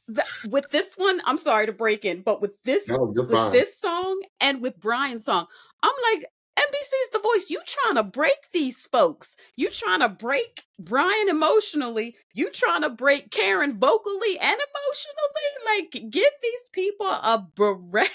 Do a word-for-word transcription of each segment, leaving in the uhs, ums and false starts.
the, with this one, I'm sorry to break in, but with this, No, you're with fine. this song and with Brian's song, I'm like, N B C's The Voice. You trying to break these folks? You trying to break Brian emotionally? You trying to break Karen vocally and emotionally? Like, give these people a break.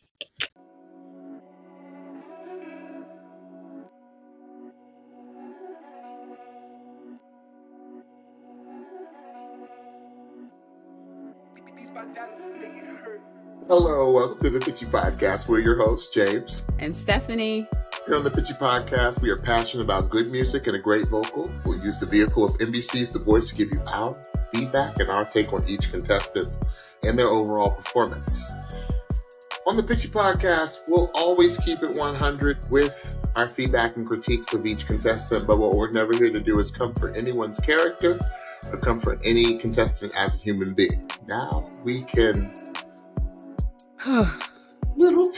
Hello, welcome to the Pitchy Podcast. We're your hosts, James and Stephanie. Here on the Pitchy Podcast, we are passionate about good music and a great vocal. We'll use the vehicle of N B C's The Voice to give you our feedback and our take on each contestant and their overall performance. On the Pitchy Podcast, we'll always keep it one hundred with our feedback and critiques of each contestant, but what we're never here to do is comfort anyone's character or comfort any contestant as a human being. Now we can... Little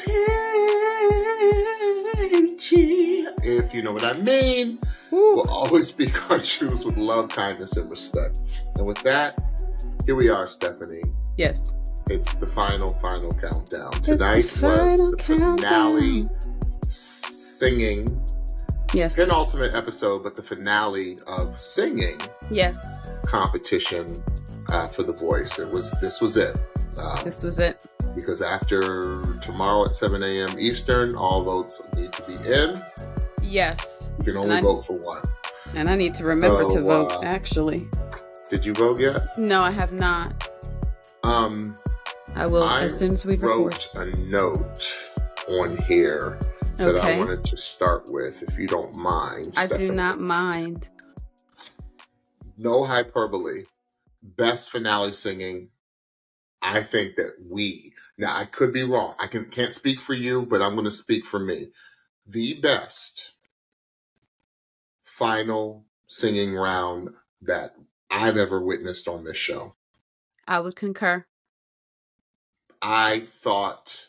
Pitchy, if you know what I mean. Ooh. We'll always speak our truths with love, kindness, and respect. And with that, here we are, Stephanie. Yes. It's the final, final countdown. Tonight the was the countdown. finale singing. Yes. Penultimate episode, but the finale of singing. Yes. Competition uh, for The Voice. It was. This was it. Um, This was it. Because after tomorrow at seven a.m. Eastern, all votes need to be in. Yes. You can only I, vote for one. And I need to remember so, to vote, uh, actually. Did you vote yet? No, I have not. Um, I will I as soon as we record. wrote a note on here that Okay. I wanted to start with, if you don't mind. I Stephanie. do not mind. No hyperbole. Best finale singing. I think that we, now I could be wrong. I can, can't speak for you, but I'm going to speak for me. The best final singing round that I've ever witnessed on this show. I would concur. I thought,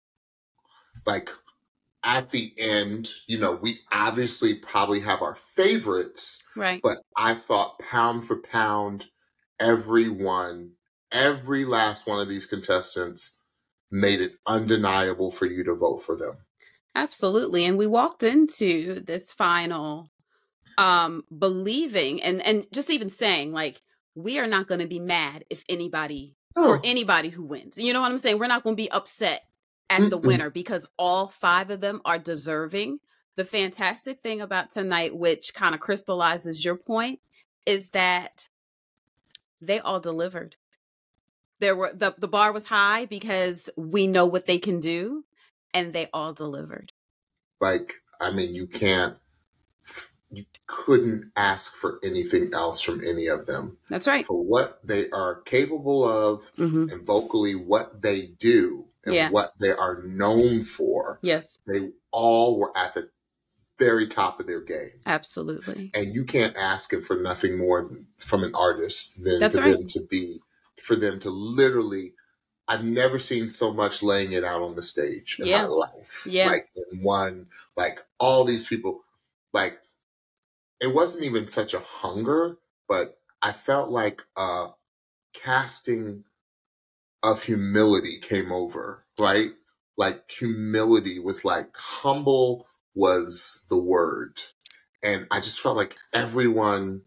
like, at the end, you know, we obviously probably have our favorites, Right. but I thought pound for pound, everyone, every last one of these contestants made it undeniable for you to vote for them. Absolutely. And we walked into this final um believing and and just even saying, like, we are not going to be mad if anybody Oh. for anybody who wins. You know what I'm saying? We're not going to be upset at the Mm-mm. winner because all five of them are deserving. The fantastic thing about tonight, which kind of crystallizes your point, is that they all delivered. There were the, the bar was high because we know what they can do, and they all delivered. Like, I mean, you can't, you couldn't ask for anything else from any of them. That's right. For what they are capable of Mm-hmm. and vocally what they do and Yeah. what they are known for, Yes, they all were at the very top of their game. absolutely. And you can't ask him for nothing more than, from an artist than That's for right. them to be, for them to literally, I've never seen so much laying it out on the stage in Yeah. my life. Yeah. Like in one, like all these people, like it wasn't even such a hunger, but I felt like a casting of humility came over, right? Like humility was like humble was the word. And I just felt like everyone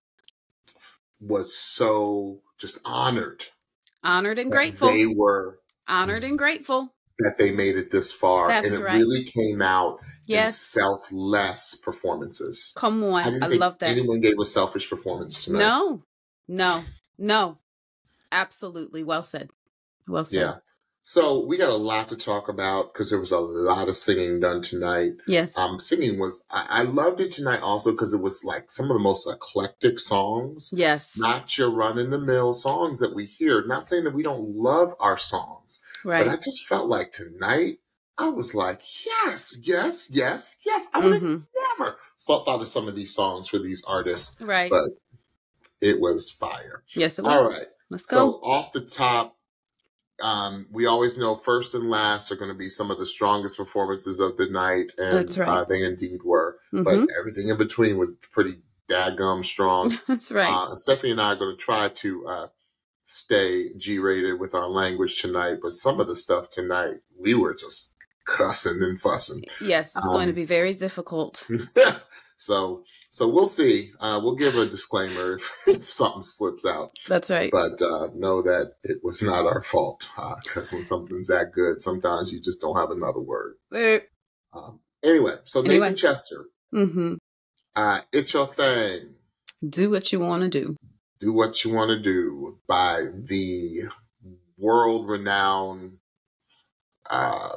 was so just honored Honored and that grateful. they were, Honored and grateful. that they made it this far. That's and it right. really came out in Yes. selfless performances. Come I on. didn't I think love that. anyone gave a selfish performance tonight. No, no, no. Absolutely. Well said. Well said. Yeah. So we got a lot to talk about because there was a lot of singing done tonight. Yes. Um, singing was, I, I loved it tonight also because it was like some of the most eclectic songs, Yes. not your run in the mill songs that we hear. Not saying that we don't love our songs, Right. but I just felt like tonight, I was like, yes, yes, yes, yes. I would have Mhm. never thought thought of some of these songs for these artists, Right. but it was fire. Yes, it was. All right. Let's So go. off the top, um, we always know first and last are going to be some of the strongest performances of the night, and That's right. uh, they indeed were. Mhm. But everything in between was pretty daggum strong. That's right. Uh, and Stephanie and I are going to try to uh, stay G-rated with our language tonight, but some of the stuff tonight, we were just cussing and fussing. Yes, it's um, going to be very difficult. so, so we'll see. Uh, we'll give a disclaimer if, if something slips out. That's right. But uh, know that it was not our fault, because uh, when something's that good, sometimes you just don't have another word. Um, anyway, so anyway. Nathan Chester, mm-hmm. uh, It's Your Thing. Do what you want to do. Do What You Want to Do by the world-renowned uh,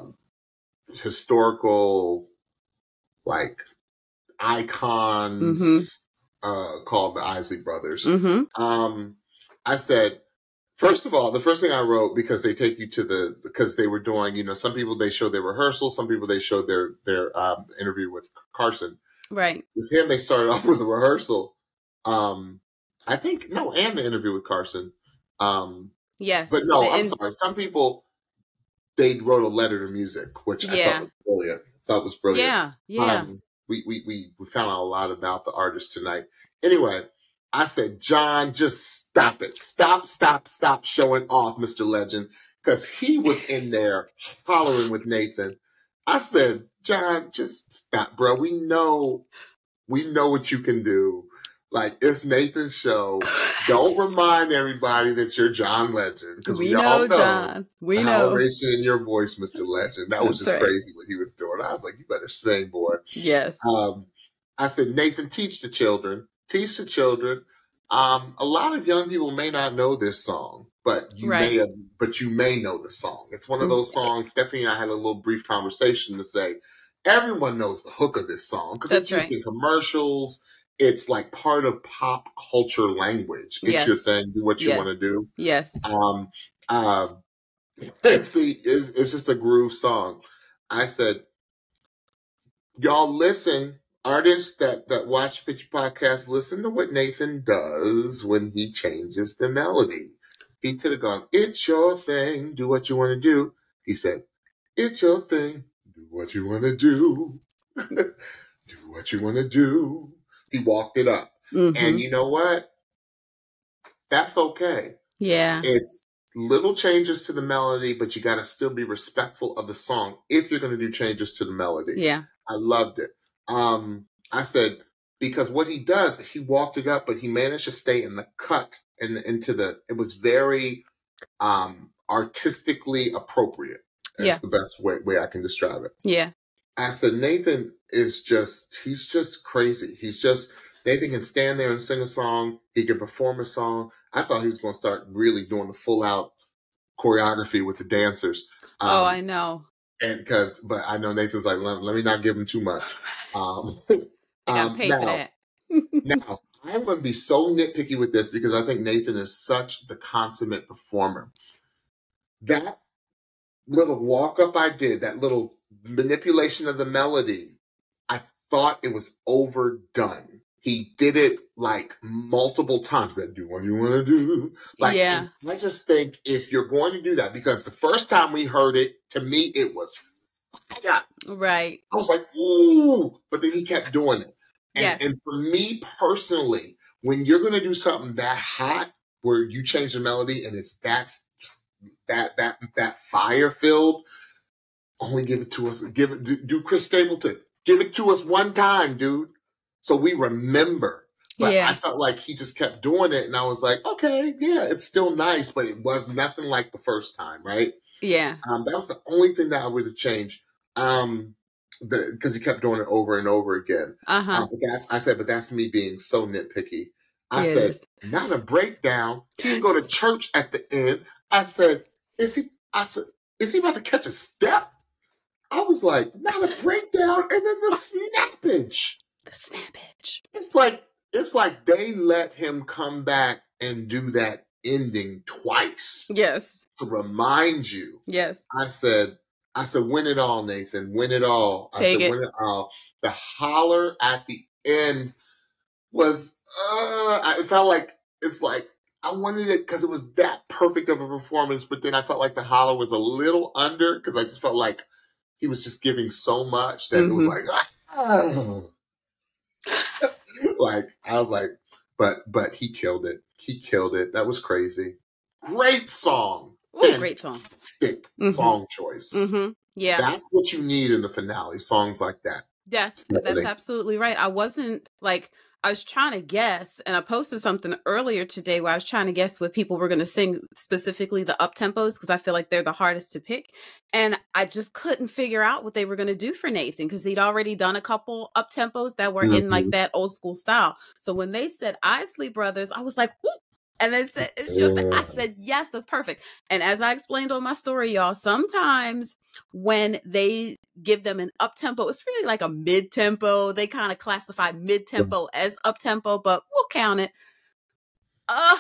historical, like, icons mm-hmm. uh, called the Isley Brothers. Mm-hmm. Um, I said, first of all, the first thing I wrote, because they take you to the, because they were doing, you know, some people, they showed their rehearsal, some people, they showed their, their um, interview with Carson. Right. With him, they started off with a rehearsal. Um, I think, no, and the interview with Carson. Um, yes. But no, I'm in- sorry. Some people, they wrote a letter to music, which yeah. I thought was brilliant. I thought was brilliant. Yeah, yeah. Um, we, we, we, we found out a lot about the artist tonight. Anyway, I said, John, just stop it. Stop, stop, stop showing off, Mister Legend, because he was in there hollering with Nathan. I said, John, just stop, bro. We know, we know what you can do. Like, it's Nathan's show. Don't remind everybody that you're John Legend. Because we, we know, all know John. We the know. Elevation in your voice, Mister Legend. That was That's just right. crazy what he was doing. I was like, you better sing, boy. Yes. Um, I said, Nathan, teach the children. Teach the children. Um, a lot of young people may not know this song, but you right. may have, but you may know the song. It's one of those songs. Stephanie and I had a little brief conversation to say, everyone knows the hook of this song because it's used right. in commercials. It's like part of pop culture language. It's yes. your thing. Do what you yes. want to do. Yes. Um, uh, see, it's, it's just a groove song. I said, y'all listen, artists that, that watch Picture Podcast, listen to what Nathan does when he changes the melody. He could have gone, it's your thing, do what you want to do. He said, it's your thing, do what you want to do. Do what you want to do. He walked it up. Mm-hmm. And you know what? That's okay. Yeah. It's little changes to the melody, but you got to still be respectful of the song if you're going to do changes to the melody. Yeah. I loved it. Um, I said, because what he does, he walked it up, but he managed to stay in the cut and into the, it was very um, artistically appropriate. That's yeah. the best way, way I can describe it. Yeah. I said, Nathan is just, he's just crazy. He's just, Nathan can stand there and sing a song. He can perform a song. I thought he was going to start really doing the full out choreography with the dancers. Um, oh, I know. And because, but I know Nathan's like, let, let me not give him too much. Um, I got to pay now, for that. now, I'm going to be so nitpicky with this because I think Nathan is such the consummate performer. That little walk up I did, that little manipulation of the melody, I thought it was overdone. He did it like multiple times. That do what you want to do. Like, yeah. I just think if you're going to do that, because the first time we heard it, to me, it was fire. Right. I was like, ooh, but then he kept doing it. And, yes. and for me personally, when you're going to do something that hot, where you change the melody and it's that's that that that fire filled, only give it to us. Give it. Do, do Chris Stapleton. Give it to us one time, dude. So we remember. But yeah. I felt like he just kept doing it. And I was like, okay, yeah, it's still nice, but it was nothing like the first time, right? Yeah. Um, that was the only thing that I would have changed. Um, because he kept doing it over and over again. Uh-huh. Um, but that's, I said, but that's me being so nitpicky. I it said, is. Not a breakdown. He didn't go to church at the end. I said, is he, I said, is he about to catch a step? I was like, not a breakdown, and then the snappage. The snappage. It's like it's like they let him come back and do that ending twice. Yes. To remind you. Yes. I said, I said, win it all, Nathan. Win it all. I Take said, it. win it all. The holler at the end was, uh, I felt like it's like I wanted it because it was that perfect of a performance, but then I felt like the holler was a little under because I just felt like he was just giving so much that mm-hmm. it was like, oh. Like, I was like, but, but he killed it. He killed it. That was crazy. Great song. Ooh, great song. Stick Mhm. song choice. Mm-hmm. Yeah. That's what you need in the finale, songs like that. That's that's absolutely right. I wasn't like I was trying to guess, and I posted something earlier today where I was trying to guess what people were going to sing, specifically the up tempos, because I feel like they're the hardest to pick, and I just couldn't figure out what they were going to do for Nathan because he'd already done a couple up tempos that were Mm-hmm. in like that old school style. So when they said Isley Brothers, I was like, whoop. And they said, it's just, Yeah. I said, yes, that's perfect. And as I explained on my story, y'all, sometimes when they give them an up tempo, it's really like a mid tempo. They kind of classify mid tempo as up tempo, but we'll count it. Uh,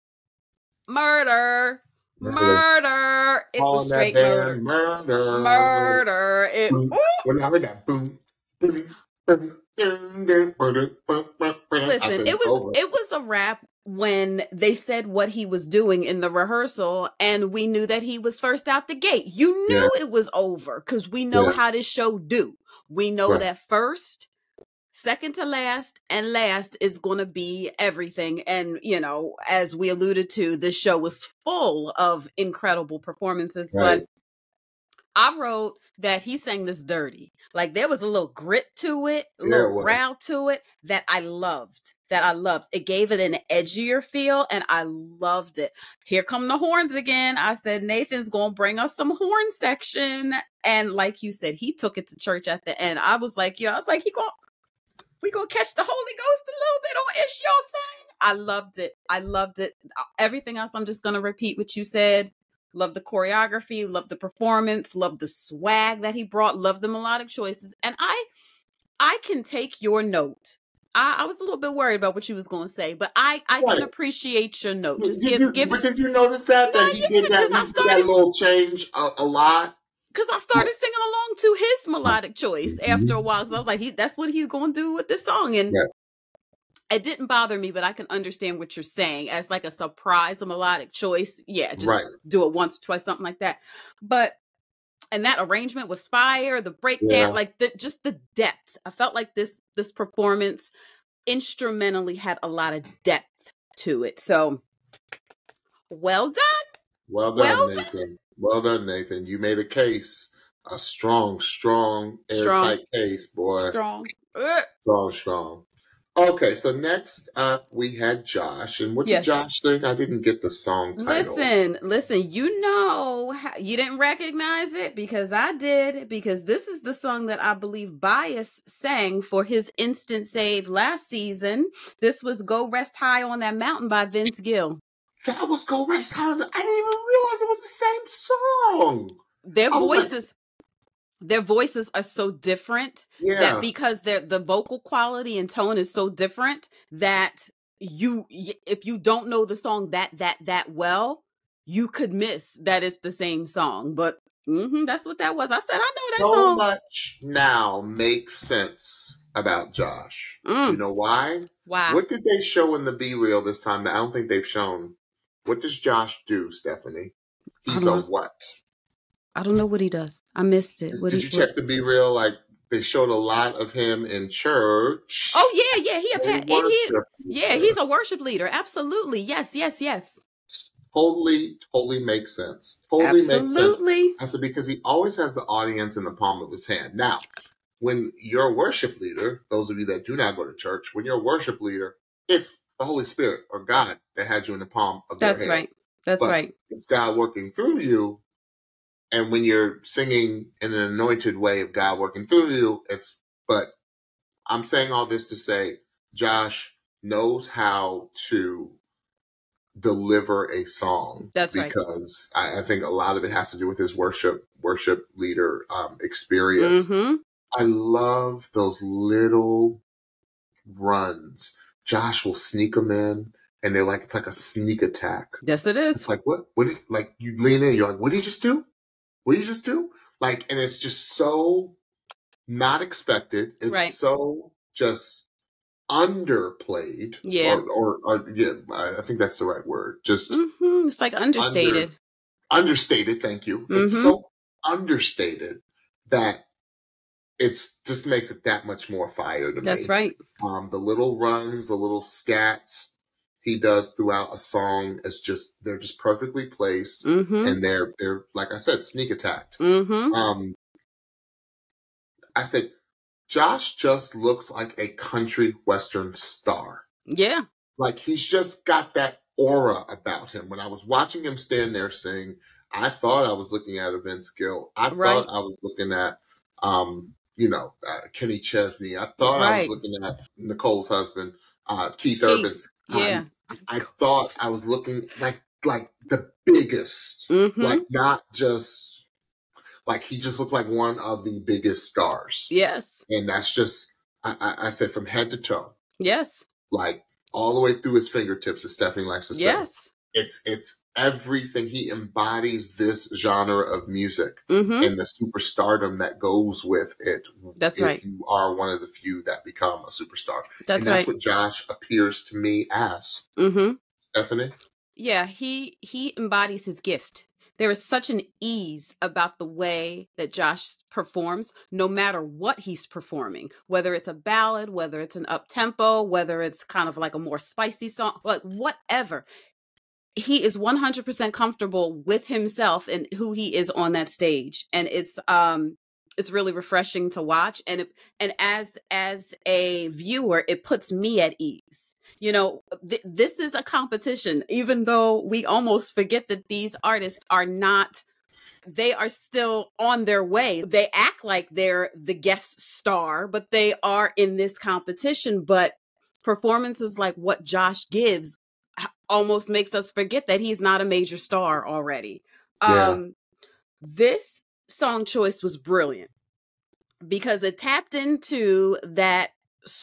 murder, murder. It was straight murder. Murder. Murder. It, Boom. When I heard that boom, boom, boom. Listen, it was it was a rap when they said what he was doing in the rehearsal, and we knew that he was first out the gate. You knew yeah. it was over because we know yeah. how this show do. We know right. that first, second to last, and last is going to be everything. And, you know, as we alluded to, this show was full of incredible performances, right. but I wrote that he sang this dirty. Like there was a little grit to it, a yeah, little growl to it that I loved, that I loved. It gave it an edgier feel and I loved it. Here come the horns again. I said, Nathan's going to bring us some horn section. And like you said, he took it to church at the end. I was like, yo, I was like, he going we going to catch the Holy Ghost a little bit on It's Your Thing. I loved it. I loved it. Everything else, I'm just going to repeat what you said. Love the choreography, love the performance, love the swag that he brought, love the melodic choices. And I I can take your note. I, I was a little bit worried about what you was going to say, but I, I right. can appreciate your note. Just did give, you, give But did you notice that? No, that he yeah, did that, I started, that little change a, a lot? Because I started singing along to his melodic choice after a while. Because I was like, he, that's what he's going to do with this song. And yeah. it didn't bother me, but I can understand what you're saying as like a surprise, a melodic choice. Yeah, just right. do it once, twice, something like that. But, and that arrangement was fire, the breakdown, yeah. like the, just the depth. I felt like this, this performance instrumentally had a lot of depth to it. So, well done. Well done, well Nathan. Done. Well done, Nathan. You made a case, a strong, strong, airtight case, boy. Strong. Strong, strong. Okay, so next up we had Josh. And what yes. did Josh think? I didn't get the song title. Listen, listen, you know, you didn't recognize it because I did, because this is the song that I believe Bias sang for his instant save last season. This was Go Rest High on That Mountain by Vince Gill. That was Go Rest High on the... I didn't even realize it was the same song. Their voices... Their voices are so different yeah. that because they're, the vocal quality and tone is so different that you, if you don't know the song that, that, that well, you could miss that it's the same song. But mm-hmm, that's what that was. I said, I know that so song. So much now makes sense about Josh. Mm. You know why? Why? What did they show in the B Reel this time that I don't think they've shown? What does Josh do, Stephanie? He's a what? I don't know what he does. I missed it. What Did he, you check what? the B Reel? Like they showed a lot of him in church. Oh yeah, yeah. He a pa- and he, yeah, he's a worship leader. Absolutely. Yes, yes, yes. Totally, totally makes sense. Totally Absolutely. makes sense. I said because he always has the audience in the palm of his hand. Now, when you're a worship leader, those of you that do not go to church, when you're a worship leader, it's the Holy Spirit or God that has you in the palm of That's their hand. right. That's but right. It's God working through you. And when you're singing in an anointed way of God working through you, it's, but I'm saying all this to say, Josh knows how to deliver a song. That's because right. Because I, I think a lot of it has to do with his worship, worship leader um, experience. Mm-hmm. I love those little runs. Josh will sneak them in. And they're like, it's like a sneak attack. Yes, it is. It's like, what? What did, like, you lean in, you're like, what did you just do? What did you just do? Like, and it's just so not expected. It's right. so just underplayed. Yeah. Or, or, or yeah, I think that's the right word. Just. Mm-hmm. It's like understated. Under, understated, thank you. Mm-hmm. It's so understated that it's just makes it that much more fire to That's me. That's right. Um, the little runs, the little scats. he does throughout a song is just they're just perfectly placed, Mm-hmm. and they're they're like I said, sneak attacked. Mm-hmm. Um, I said, Josh just looks like a country western star. Yeah. Like he's just got that aura about him. When I was watching him stand there sing, I thought I was looking at a Vince Gill. I Right. thought I was looking at, um, you know, uh, Kenny Chesney. I thought I was Right. looking at Nicole's husband, uh, Keith, Keith. Urban. Yeah. Um, I thought I was looking like like the biggest, Mm-hmm. like not just like he just looks like one of the biggest stars. Yes. And that's just I, I, I said from head to toe, Yes. like all the way through his fingertips, as Stephanie likes to say. Yes. It's it's everything. He embodies this genre of music Mm-hmm. and the superstardom that goes with it. That's if right. you are one of the few that become a superstar. That's and that's right. what Josh appears to me as. Mm-hmm. Stephanie? Yeah, he he embodies his gift. There is such an ease about the way that Josh performs, no matter what he's performing, whether it's a ballad, whether it's an up-tempo, whether it's kind of like a more spicy song, like whatever. He is one hundred percent comfortable with himself and who he is on that stage. And it's um it's really refreshing to watch. And it, and as as a viewer, it puts me at ease. You know, th- this is a competition, even though we almost forget that these artists are not, they are still on their way. They act like they're the guest star, but they are in this competition. But performances like what Josh gives almost makes us forget that he's not a major star already. Yeah. Um, this song choice was brilliant because it tapped into that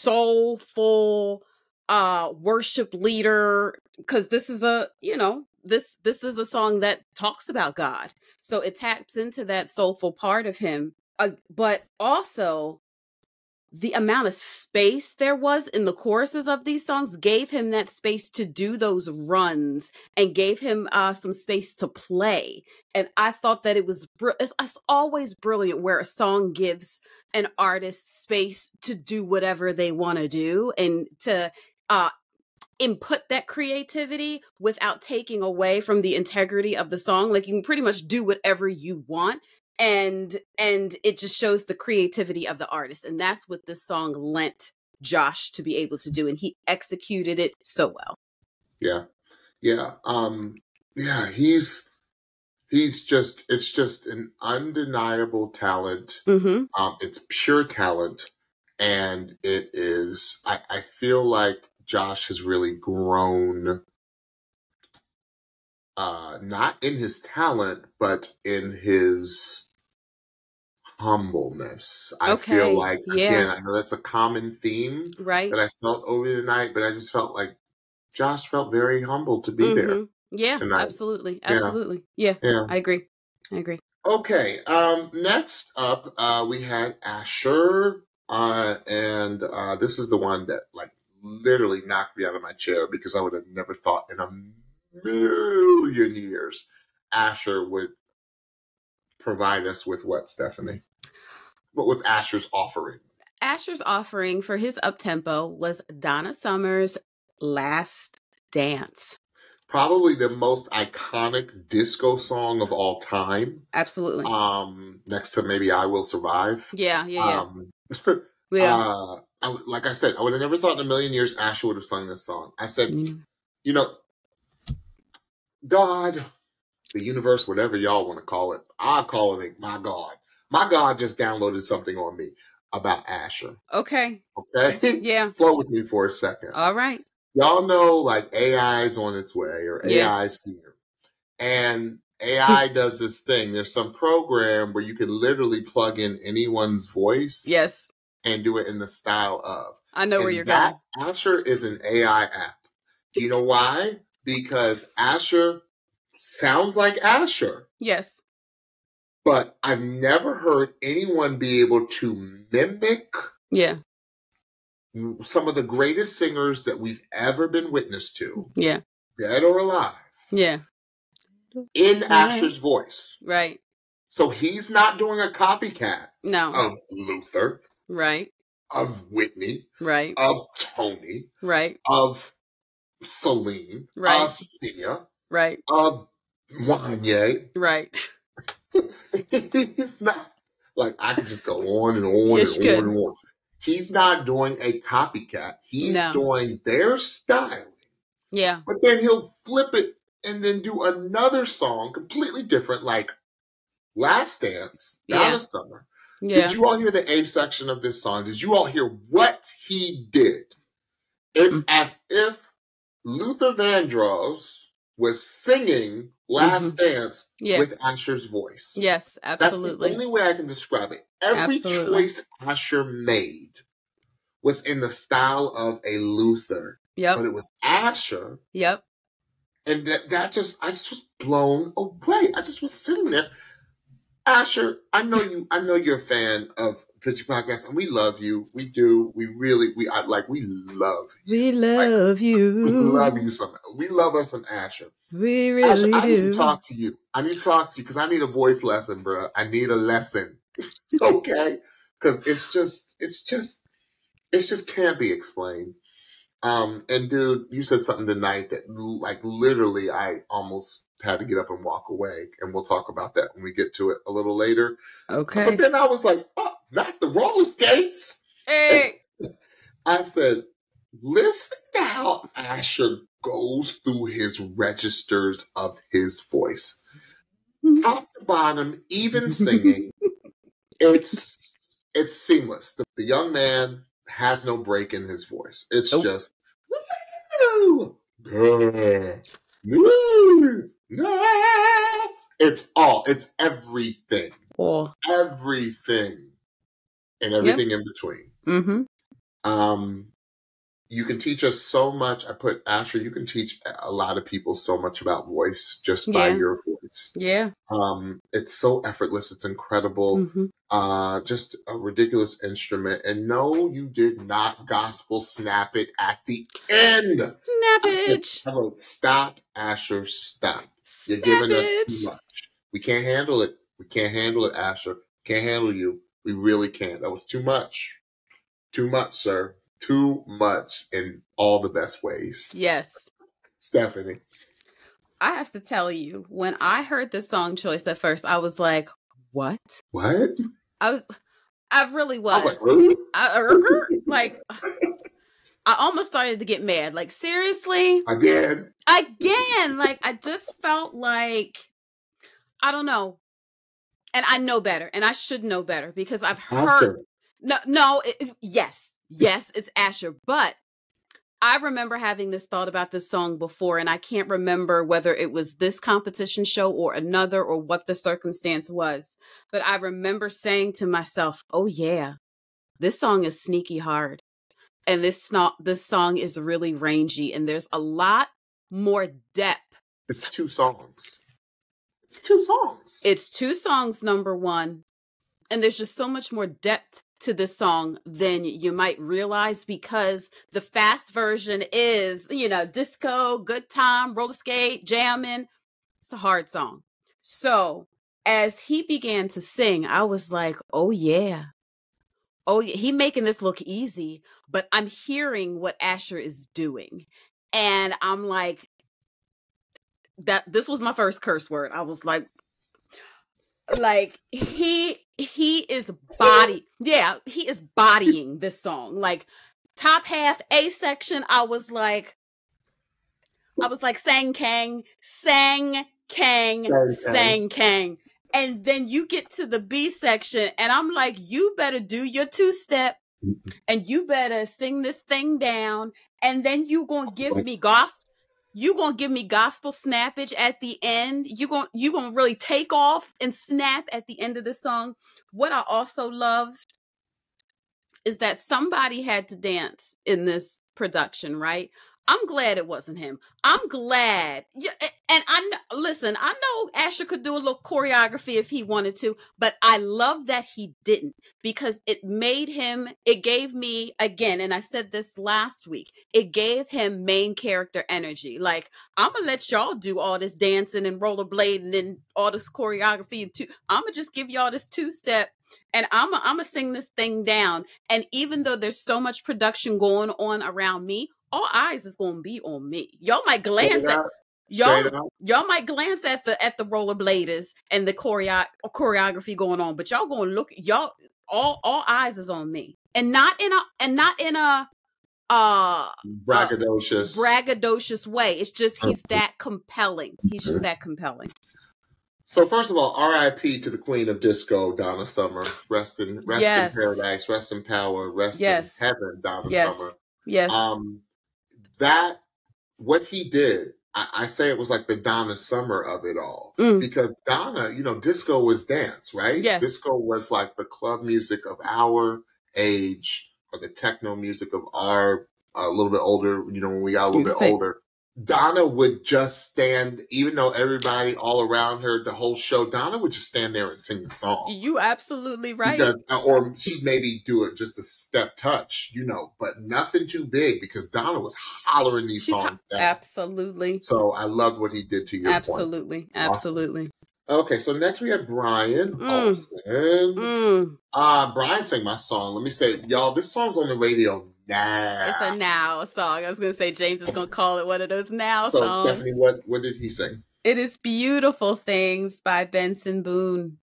soulful uh worship leader, because this is a you know this this is a song that talks about God, so it taps into that soulful part of him, uh, but also the amount of space there was in the choruses of these songs gave him that space to do those runs and gave him uh, some space to play. And I thought that it was, br- it's, it's always brilliant where a song gives an artist space to do whatever they want to do and to uh, input that creativity without taking away from the integrity of the song. Like you can pretty much do whatever you want. And and it just shows the creativity of the artist. And that's what this song lent Josh to be able to do. And he executed it so well. Yeah. Yeah. Um, yeah, he's he's just it's just an undeniable talent. Mm-hmm. Um, it's pure talent. And it is I, I feel like Josh has really grown uh not in his talent, but in his humbleness. I Okay, feel like yeah. again, I know that's a common theme Right. that I felt over the night, but I just felt like Josh felt very humble to be there. Mm-hmm. Yeah, tonight. absolutely. Yeah. Absolutely. Yeah. Yeah. I agree. I agree. Okay. Um, next up, uh, we had Asher, uh, and uh, this is the one that like literally knocked me out of my chair because I would have never thought in a million years Asher would provide us with what, Stephanie? What was Asher's offering? Asher's offering for his uptempo was Donna Summer's Last Dance. Probably the most iconic disco song of all time. Absolutely. Um, next to maybe I Will Survive. Yeah, yeah, yeah. Um, yeah. uh, I, would- like I said, I would have never thought in a million years Asher would have sung this song. I said, Mm. you know, God, the universe, whatever y'all want to call it, I call it my God. My God just downloaded something on me about Asher. Okay. Okay? Yeah. Flow with me for a second. All right. Y'all know like A I is on its way or Yeah. A I is here. And A I does this thing. There's some program where you can literally plug in anyone's voice Yes. and do it in the style of. I know where And you're that going. Asher is an A I app. Do you know why? Because Asher sounds like Asher, Yes. but I've never heard anyone be able to mimic Yeah. some of the greatest singers that we've ever been witness to, Yeah. dead or alive, Yeah. in Right. Asher's voice. Right. So he's not doing a copycat No. of Luther, Right. of Whitney, Right. of Tony, Right. of Celine, Right. uh, Sia, Right. uh, Wanye. Right. He's not, like, I could just go on and on Yes, and you on could. and on. He's not doing a copycat. He's No. doing their style. Yeah. But then he'll flip it and then do another song completely different, like Last Dance, Donna Yeah. Summer. Yeah. Did you all hear the A section of this song? Did you all hear what he did? It's Mm. as if Luther Vandross was singing Last Mhm. Dance Yeah. with Asher's voice. Yes, That's the absolutely. only way I can describe it. Every Absolutely. choice Asher made was in the style of a Luther, but Yep. it was Asher. Yep. And that, that just, I just was blown away. I just was sitting there. Asher, I know you, I know you're a fan of Picture Podcast, and we love you. We do. We really, we, I, like, we love you. We love We you. love you some. We love us some Asher. We Asher, really I need to do. talk to you. I need to talk to you because I need a voice lesson, bro. I need a lesson. Okay? Because it's just, it's just, it's just can't be explained. Um, and dude, you said something tonight that, like, literally, I almost had to get up and walk away, and we'll talk about that when we get to it a little later. Okay. But then I was like, oh, not the roller skates. Hey. I said, listen to how Asher goes through his registers of his voice, top to bottom, even singing. It's it's seamless. The, the young man has no break in his voice. It's Nope. just, "Woo, duh, woo, nah." It's all, it's everything, Oh. everything, and everything in between. Mm-hmm. Um, you can teach us so much. I put, Asher, you can teach a lot of people so much about voice just by Yeah. your voice. Yeah. Um, it's so effortless. It's incredible. Mm-hmm. Uh, just a ridiculous instrument. And no, you did not gospel snap it at the end. I said, Snappage. I wrote, stop, Asher, stop. You're giving us too Snappage. much. We can't handle it. We can't handle it, Asher. Can't handle you. We really can't. That was too much. Too much, sir. Too much in all the best ways. Yes. Stephanie. I have to tell you, when I heard this song choice at first, I was like, what? What? I was, I really I was. was like, I, er, like, I almost started to get mad. Like, seriously? again. Again. Like, I just felt like, I don't know. And I know better. And I should know better because I've heard. Asher. No, no. It, it- yes. Yes, it's Asher. But I remember having this thought about this song before, and I can't remember whether it was this competition show or another or what the circumstance was. But I remember saying to myself, oh, yeah, this song is sneaky hard. And this, sno- this song is really rangy. And there's a lot more depth. It's two songs. It's two songs. It's two songs, number one. And there's just so much more depth to this song than you might realize because the fast version is, you know, disco, good time, roller skate, jamming. It's a hard song. So as he began to sing, I was like, oh yeah. Oh, yeah. He making this look easy, but I'm hearing what Asher is doing. And I'm like, that this was my first curse word. I was like, like he he is body yeah he is bodying this song. Like top half A section, I was like I was like sang kang sang kang Sang, sang kang, and then you get to the B section and I'm like, you better do your two step and you better sing this thing down, and then you gonna give me gospel. You gonna give me gospel snappage at the end. You gonna you gonna really take off and snap at the end of the song. What I also loved is that somebody had to dance in this production, right? I'm glad it wasn't him. I'm glad. Yeah, and I know, listen, I know Asher could do a little choreography if he wanted to, but I love that he didn't, because it made him, it gave me, again, and I said this last week, it gave him main character energy. Like, I'm going to let y'all do all this dancing and rollerblading and all this choreography. And two, I'm going to just give y'all this two-step and I'm going I'm to sing this thing down. And even though there's so much production going on around me, all eyes is gonna be on me. Y'all might glance Straight at up. y'all Straight up. y'all might glance at the at the rollerbladers and the choreo- choreography going on, but y'all gonna look y'all all all eyes is on me. And not in a and not in a uh Braggadocious. uh, braggadocious way. It's just he's that compelling. He's just that compelling. So first of all, R I P to the Queen of Disco, Donna Summer. Rest in rest Yes. in paradise, rest in power, rest Yes. in heaven, Donna Yes. Summer. Yes. Um, that what he did, I, I say it was like the Donna Summer of it all. Mm. Because Donna, you know, disco was dance, right? Yes. Disco was like the club music of our age, or the techno music of our a little bit older, you know, when we got a little You bit say- older. Donna would just stand, even though everybody all around her, the whole show, Donna would just stand there and sing the song. You absolutely right. Because, or she'd maybe do it just a step touch, you know, but nothing too big because Donna was hollering these She's songs ho- down. absolutely. So I loved what he did to your Absolutely. point. Awesome. Absolutely. Okay, so next we have Brian Mm. Olsen. Mm. Uh, Brian sang my song. Let me say, y'all, this song's on the radio now. It's a now song. I was gonna say James is gonna call it one of those now So, songs. Stephanie, what, what did he sing? It is Beautiful Things by Benson Boone.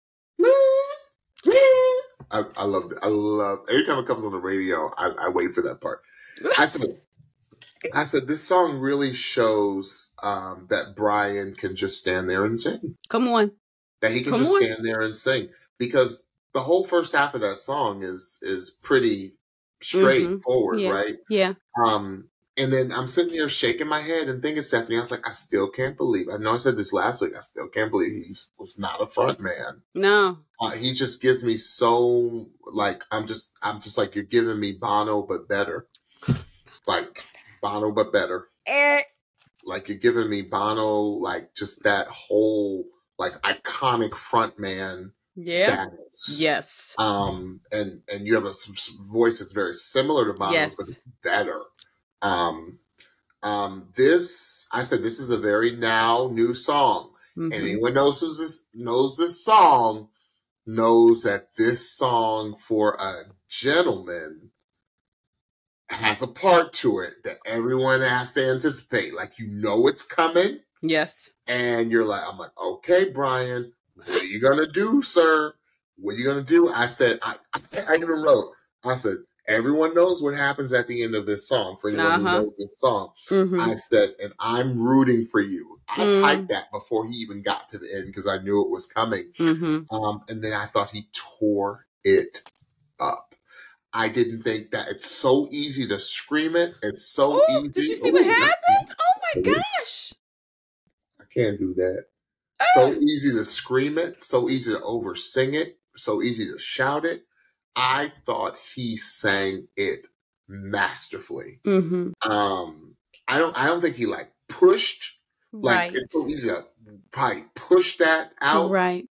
I, I love it. I love every time it comes on the radio. I, I wait for that part. I said, I said this song really shows um, that Brian can just stand there and sing. Come on. That he can Come just on. stand there and sing because the whole first half of that song is is pretty straightforward, Yeah. right? Yeah. Um, and then I'm sitting here shaking my head and thinking, Stephanie, I was like, I still can't believe. I know I said this last week. I still can't believe he was not a front man. No. Uh, he just gives me so like I'm just I'm just like you're giving me Bono but better, like Bono but better. Eh. Like you're giving me Bono, like just that whole like iconic frontman Yeah. status. Yes. Um, and and you have a s- s- voice that's very similar to Bono's, Yes. but it's better. Um, um, this I said this is a very now new song. Mhm. And anyone knows who's this knows this song knows that this song for a gentleman has a part to it that everyone has to anticipate. Like you know it's coming, Yes. and you're like, I'm like, okay, Brian, what are you gonna do, sir? What are you gonna do? I said, I, I even wrote, I said, everyone knows what happens at the end of this song. For anyone Uh-huh. who knows this song, Mhm. I said, and I'm rooting for you. I Mm. typed that before he even got to the end because I knew it was coming. Mhm. Um, and then I thought he tore it up. I didn't think that it's so easy to scream it. It's so Oh, easy. did you see what Ooh, happened? Oh my Ooh. gosh. I can't do that. Ah. So easy to scream it. So easy to over sing it. So easy to shout it. I thought he sang it masterfully. Mhm. Um, I don't. I don't think he like pushed. Like Right. it's so easy to probably push that out. Right.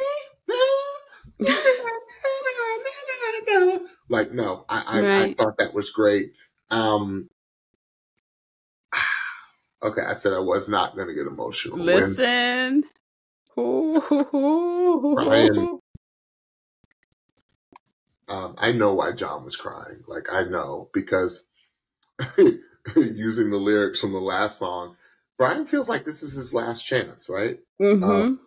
Like no, I I, I Right. thought that was great. Um, okay, I said I was not going to get emotional. When Listen. Brian- um, I know why John was crying. Like I know because using the lyrics from the last song, Brian feels like this is his last chance, right? Mhm.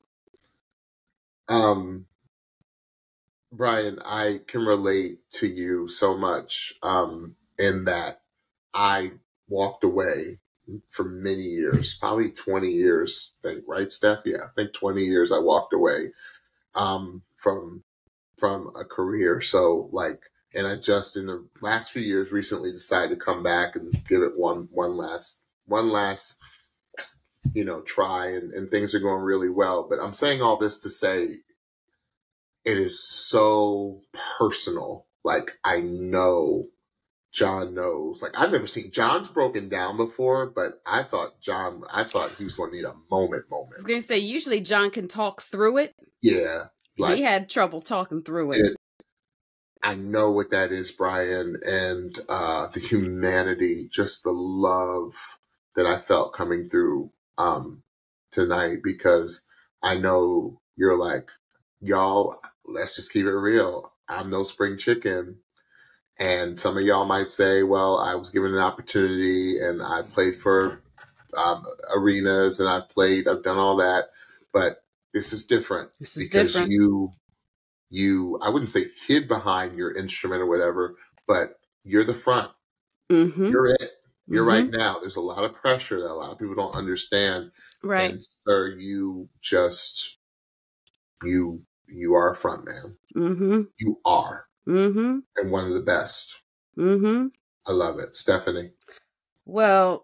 Um, Brian, I can relate to you so much um, in that I walked away for many years, probably twenty years, I think, right, Steph? Yeah, I think twenty years I walked away um, from from a career. So like, and I just in the last few years recently decided to come back and give it one one last one last you know try, and, and things are going really well. But I'm saying all this to say it is so personal. Like I know John knows. Like I've never seen John's broken down before, but I thought John I thought he was gonna need a moment I was moment. gonna say usually John can talk through it. Yeah. Like He had trouble talking through it. it, I know what that is, Brian, and uh, the humanity, just the love that I felt coming through um, tonight, because I know you're like, y'all, let's just keep it real. I'm no spring chicken. And some of y'all might say, well, I was given an opportunity and I played for um, arenas and I've played, I've done all that. But this is different. This is because different. you, you, I wouldn't say hid behind your instrument or whatever, but you're the front. Mm-hmm. You're it. You're mm-hmm. right now. There's a lot of pressure that a lot of people don't understand. Right. And sir, you just, you, you are a front man. Mm-hmm. You are. Mm-hmm. And one of the best. Mm-hmm. I love it. Stephanie. Well,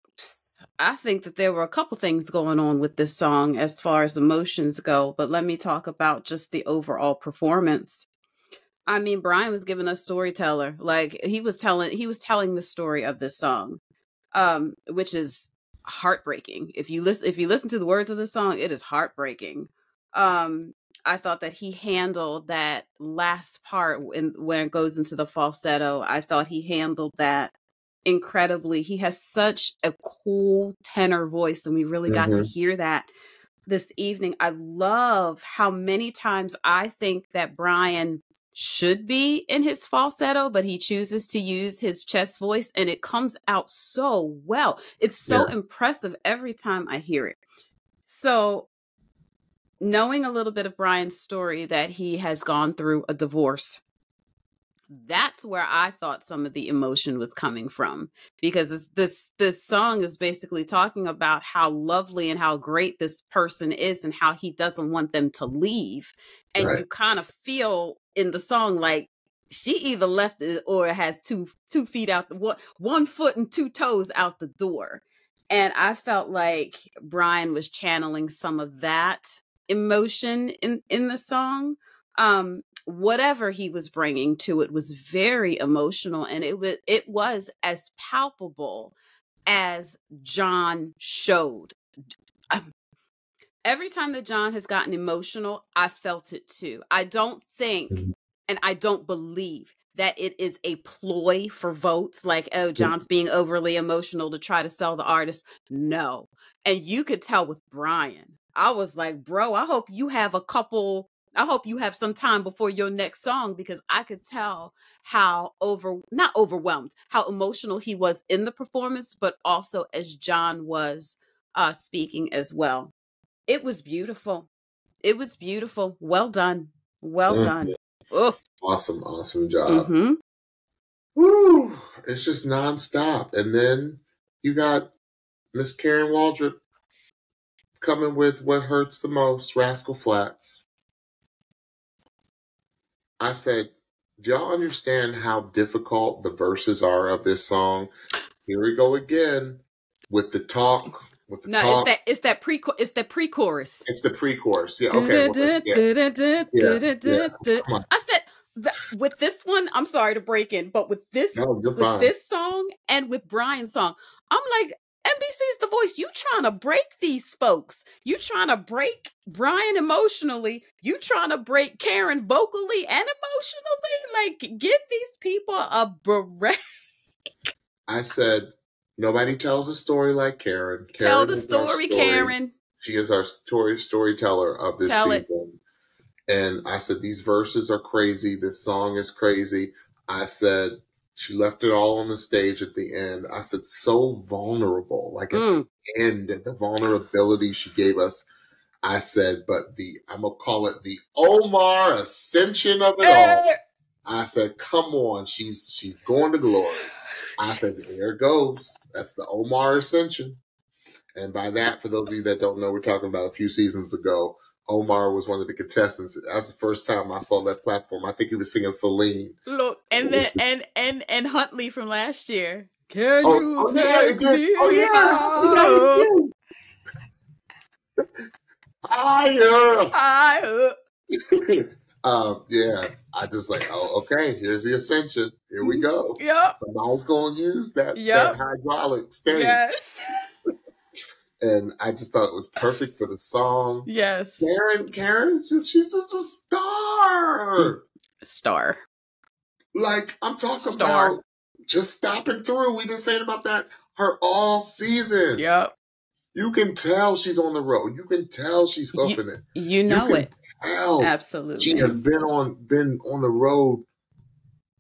I think that there were a couple things going on with this song as far as emotions go, but let me talk about just the overall performance. I mean, Brian was giving us storyteller. Like he was telling, he was telling the story of this song, um, which is heartbreaking. If you listen, if you listen to the words of the song, it is heartbreaking. Um, I thought that he handled that last part when, when it goes into the falsetto. I thought he handled that incredibly. He has such a cool tenor voice, and we really got Mm-hmm. to hear that this evening. I love how many times I think that Brian should be in his falsetto, but he chooses to use his chest voice, and it comes out so well. It's so Yeah. impressive every time I hear it. So knowing a little bit of Brian's story, that he has gone through a divorce, that's where I thought some of the emotion was coming from, because this, this this song is basically talking about how lovely and how great this person is and how he doesn't want them to leave. And Right. you kind of feel in the song like she either left it or has two two feet out the one, one foot and two toes out the door. And I felt like Brian was channeling some of that emotion in in the song. Um, whatever he was bringing to it was very emotional, and it was it was as palpable as John showed. Um, every time that John has gotten emotional, I felt it too. I don't think, Mm-hmm. and I don't believe that it is a ploy for votes, like, oh, John's being overly emotional to try to sell the artist. No. And you could tell with Brian. I was like, bro, I hope you have a couple, I hope you have some time before your next song, because I could tell how over, not overwhelmed, how emotional he was in the performance, but also as John was uh, speaking as well. It was beautiful. It was beautiful. Well done. Well Mm-hmm. done. Oh. Awesome, awesome job. Mm-hmm. Woo! It's just nonstop. And then you got Miss Karen Waldrop coming with What Hurts the Most, Rascal Flatts. I said, do y'all understand how difficult the verses are of this song? Here we go again with the talk. With the No, talk. it's that it's that pre it's the pre-chorus. It's the pre-chorus. Yeah, okay. Well, yeah. Yeah, yeah. Come on. I said that with this one, I'm sorry to break in, but with this No, you're with fine. this song and with Brian's song, I'm like, N B C's The Voice, you trying to break these folks. You trying to break Brian emotionally. You trying to break Karen vocally and emotionally. Like, give these people a break. I said, nobody tells a story like Karen. Karen Tell the is our story, story. Karen. She is our story storyteller of this Tell season. it. And I said, these verses are crazy. This song is crazy. I said, she left it all on the stage at the end. I said, so vulnerable. Like at Mm. the end, the vulnerability she gave us. I said, but the, I'm going to call it the Omar ascension of it all. I said, come on. She's, she's going to glory. I said, there it goes. That's the Omar ascension. And by that, for those of you that don't know, we're talking about a few seasons ago. Omar was one of the contestants. That's the first time I saw that platform. I think he was singing Celine. Look, and then and and and Huntley from last year. Can Oh, you oh, yeah, take it did. me Oh, yeah. out? Higher. I, um, yeah, I just like, oh, okay, here's the ascension. Here we go. Yep. Somebody's going to use that, Yep. that hydraulic stage. Yes. And I just thought it was perfect for the song. Yes. Karen, Karen, just she's just a star. Star. Like, I'm talking Star. about just stopping through. We've been saying about that her all season. Yep. You can tell she's on the road. You can tell she's hoofing it. You know you can it. tell Absolutely. she has been on been on the road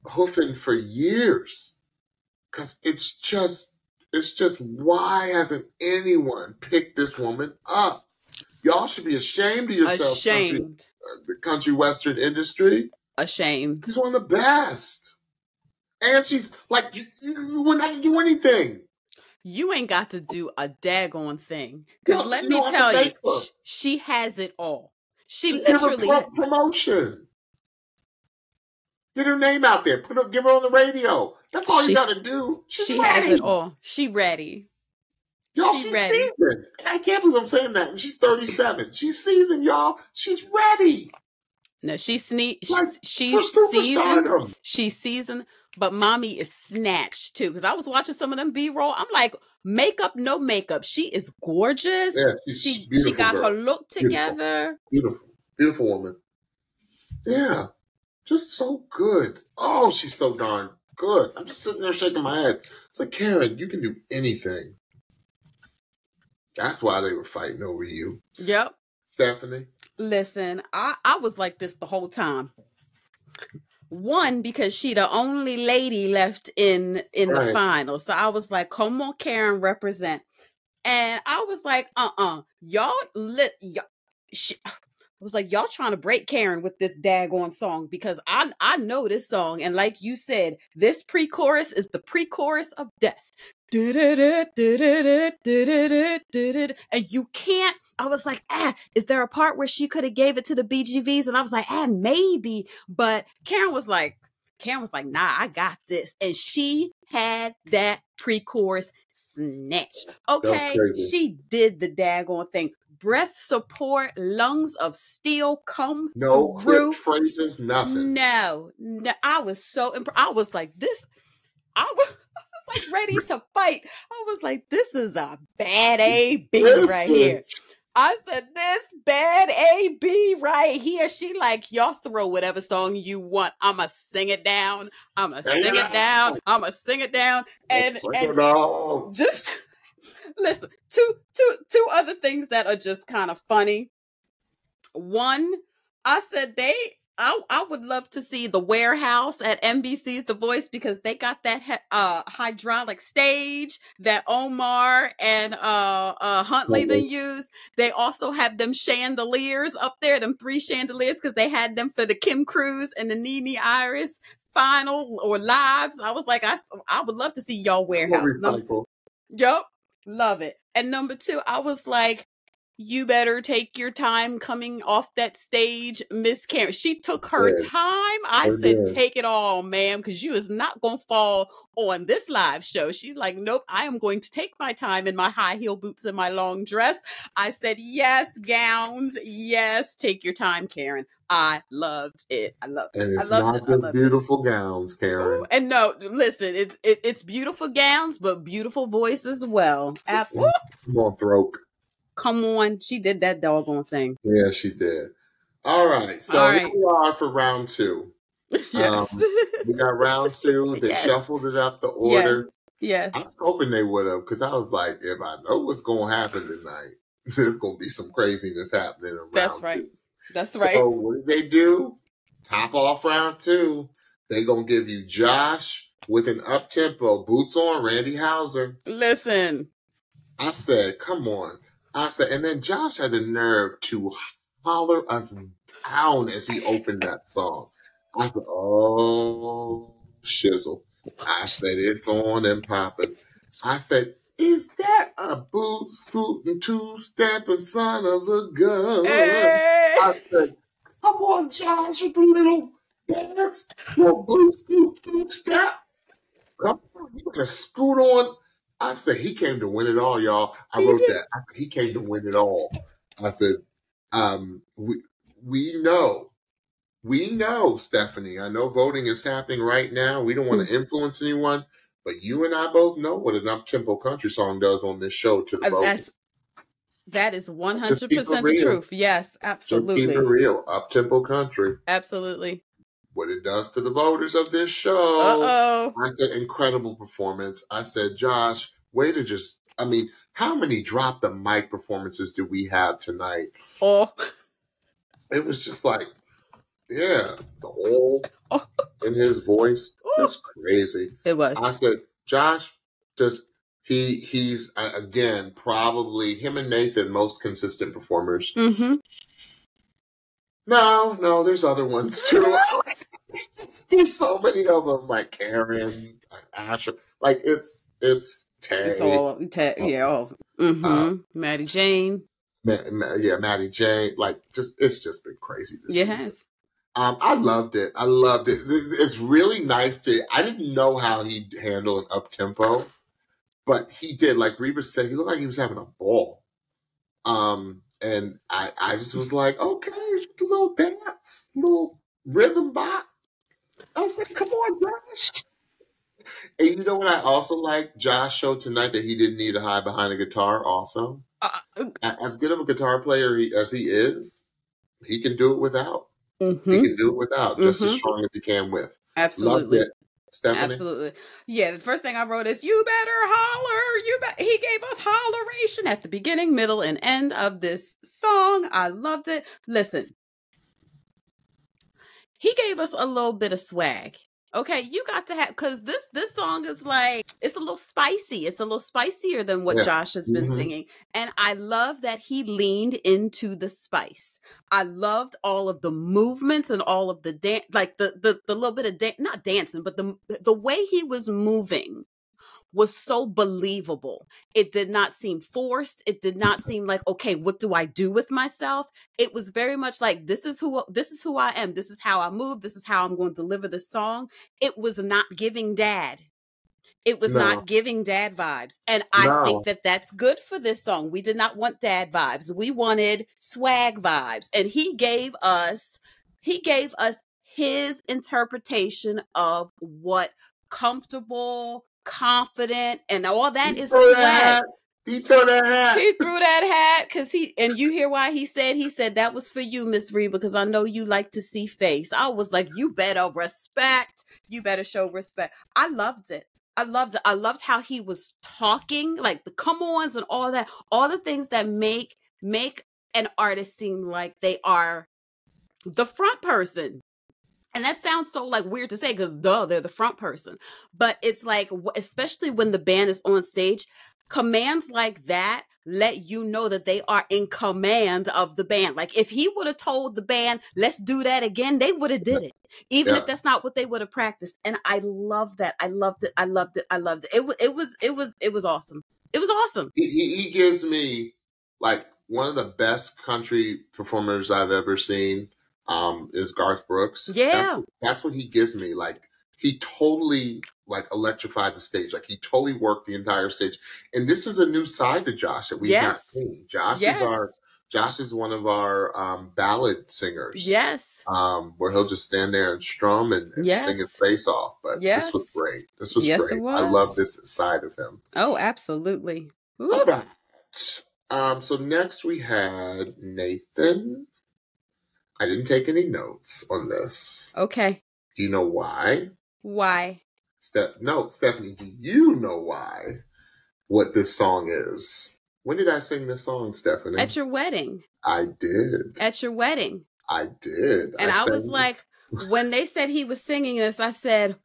hoofing for years. Because it's just, it's just, why hasn't anyone picked this woman up? Y'all should be ashamed of yourself. Ashamed. Country, uh, the country western industry. Ashamed. She's one of the best. And she's like, you, you, you wouldn't have to do anything. You ain't got to do a daggone thing. Because No, let you me don't have tell to you, make her. sh- she has it all. She Just give her literally, pro- promotion. Get her name out there. Put her, give her on the radio. That's all She- you got to do. She's she ready. has it all. She ready. Y'all, She she's ready. seasoned. And I can't believe I'm saying that. And she's thirty-seven. She's seasoned, y'all. She's ready. No, she's sne- Like, she's For seasoned. superstardom. She's seasoned, but mommy is snatched too. Because I was watching some of them B-roll. I'm like, makeup, no makeup. She is gorgeous. Yeah, she's she a beautiful she got girl. her look Beautiful. together. Beautiful. Beautiful woman. Yeah. Just so good. Oh, she's so darn good. I'm just sitting there shaking my head. It's like, Karen, you can do anything. That's why they were fighting over you. Yep. Stephanie? Listen, I, I was like this the whole time. One, because she the only lady left in in Right. the final. So I was like, come on, Karen, represent. And I was like, uh-uh. Y'all lit y'all, she, I was like, y'all trying to break Karen with this daggone song because I I know this song. And like you said, this pre-chorus is the pre-chorus of death. And you can't, I was like, ah, is there a part where she could have gave it to the B G Vs? And I was like, ah, maybe. But Karen was like, Karen was like, nah, I got this. And she had that pre-chorus snatched. Okay, crazy. she did the daggone thing. Breath support, lungs of steel come No through. clip phrases, nothing. No, no, I was so imp- I was like, this, I was, I was like ready to fight. I was like, this is a bad A B This right is- here. I said, this bad A B right here. She like, y'all throw whatever song you want. I'ma sing it down. I'ma sing it down. I'ma sing it down. And, and no. just listen, two two two other things that are just kind of funny. One, I said they I I would love to see the warehouse at N B C's The Voice because they got that he- uh hydraulic stage that Omar and uh uh Huntley done used. They also have them chandeliers up there, them three chandeliers, because they had them for the Kim Cruz and the Nene Iris final or lives. I was like, I I would love to see y'all warehouse. Number, Recycle. Yup. Love it. And number two, I was like, you better take your time coming off that stage, Miss Karen. She took her Yeah. time. I Sure said, did. take it all, ma'am, because you is not going to fall on this live show. She's like, nope, I am going to take my time in my high heel boots and my long dress. I said, yes, gowns. Yes, take your time, Karen. I loved it. I loved it. And it's I loved not it. I just loved it. beautiful gowns, Karen. Ooh, and no, listen, it's it, it's beautiful gowns, but beautiful voice as well. Ap- ooh, Come on, throat. come on, she did that doggone thing. Yeah, she did. All right. So All here right. we are for round two. Yes, We got round two. They Yes. shuffled it up the order. yes. I was hoping they would have, because I was like, if I know what's going to happen tonight, there's going to be some craziness happening in round That's right. two. That's right. So what did they do? Top off round two. They going to give you Josh with an up-tempo, boots on, Randy Houser. Listen, I said, come on. I said, and then Josh had the nerve to holler us down as he opened that song. I said, oh, shizzle. I said, it's on and popping. I said, is that a boot scooting, two-stepping son of a gun? hey, I said, come on, Josh, with the little dance. Your boot scoot, boot step. Come on, you gonna scoot on. I said, he came to win it all, y'all. I He wrote did. that. I said, he came to win it all. I said, um, we, we know, we know, Stephanie, I know voting is happening right now. We don't want to influence anyone, but you and I both know what an up-tempo country song does on this show to the Uh, voters. that's that is one Just hundred keep it percent the real. truth. Yes, So keep it absolutely, real. Up-tempo country. absolutely. What it does to the voters of this Uh show. oh. I said, incredible performance. I said, Josh, way to just, I mean, how many drop the mic performances do we have tonight? Oh, It was just like, yeah, the whole, Oh. in his voice was crazy. It was. I said, Josh, just he he's uh, again probably him and Nathan most consistent performers. Mm-hmm. No, no, there's other ones too. There's so many of them, like Karen, like Asher. Like it's it's Tay. It's all Tay, yeah. Oh, mm-hmm. Uh, Maddie Jane. Ma- Ma- yeah, Maddie Jane. Like just it's just been crazy this yes. season. Um, I loved it. I loved it. It's really nice to. I didn't know how he'd handle an up tempo, but he did. Like Reba said, he looked like he was having a ball. Um, and I, I just was like, okay, a little dance, a little rhythm bop. I said, come on, Josh. And you know what I also like? Josh showed tonight that he didn't need to hide behind a guitar. Also, uh, as good of a guitar player as he is, he can do it without. Mm-hmm. He can do it without, just mm-hmm. as strong as he can with. Absolutely. Loved it. Stephanie? Absolutely. Yeah, the first thing I wrote is, you better holler. You be-. He gave us holleration at the beginning, middle, and end of this song. I loved it. Listen, he gave us a little bit of swag. Okay, you got to have, because this this song is like, it's a little spicy. It's a little spicier than what yeah. Josh has been mm-hmm. singing. And I love that he leaned into the spice. I loved all of the movements and all of the dance, like the, the the little bit of dance, not dancing, but the the way he was moving was so believable. It did not seem forced. It did not seem like, okay, what do I do with myself? It was very much like, this is who this is who I am. This is how I move. This is how I'm going to deliver the song. It was not giving dad. It was no. not giving dad vibes. And I no. think that that's good for this song. We did not want dad vibes. We wanted swag vibes. And he gave us, he gave us his interpretation of what comfortable, confident, and all that is swag. He threw that hat. He threw that hat because he, and you hear why he said, he said, that was for you, Miss Reba, because I know you like to see face. I was like, you better respect. You better show respect. I loved it. I loved it. I loved how he was talking, like the come-ons and all that, all the things that make, make an artist seem like they are the front person. And that sounds so like weird to say because duh, they're the front person. But it's like, especially when the band is on stage, commands like that let you know that they are in command of the band. Like if he would have told the band, let's do that again, they would have did it. Even yeah. if that's not what they would have practiced. And I love that. I loved it. I loved it. I loved it. It was, it was, it was, it was awesome. It was awesome. He, he, he gives me like one of the best country performers I've ever seen. Um, is Garth Brooks. Yeah. That's, that's what he gives me. Like, he totally, like, electrified the stage. Like, he totally worked the entire stage. And this is a new side to Josh that we've yes. not seen. Josh yes. is our, Josh is one of our um, ballad singers. Yes. Um, where he'll just stand there and strum and, and yes. sing his face off. But yes. this was great. This was yes, great. Was. I love this side of him. Oh, absolutely. Ooh. All right. Um, so next we had Nathan. I didn't take any notes on this. Okay. Do you know why? Why? Steph, no, Stephanie, do you know why? What this song is? When did I sing this song, Stephanie? At your wedding. I did. At your wedding. I did. And I, I was like, when they said he was singing this, I said,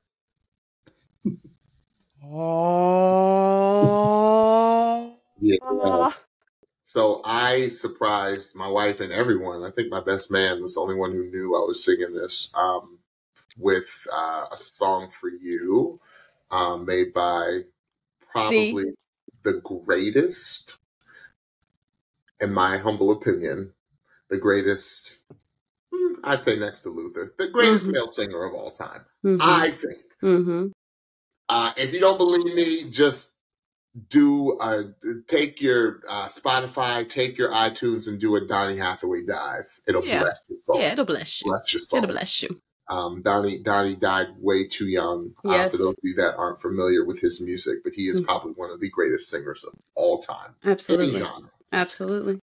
oh. Yeah. So I surprised my wife and everyone. I think my best man was the only one who knew I was singing this um, with uh, a song for you um, made by probably the-, the greatest, in my humble opinion, the greatest, I'd say next to Luther, the greatest mm-hmm. male singer of all time, mm-hmm. I think. Mm-hmm. Uh, if you don't believe me, just do uh take your uh Spotify, take your iTunes and do a Donny Hathaway dive. It'll yeah. bless your soul. Yeah, it'll bless you. Bless your soul. It'll bless you. Um Donny Donny died way too young. Yes. Uh, for those of you that aren't familiar with his music, but he is mm-hmm. probably one of the greatest singers of all time. Absolutely. Absolutely.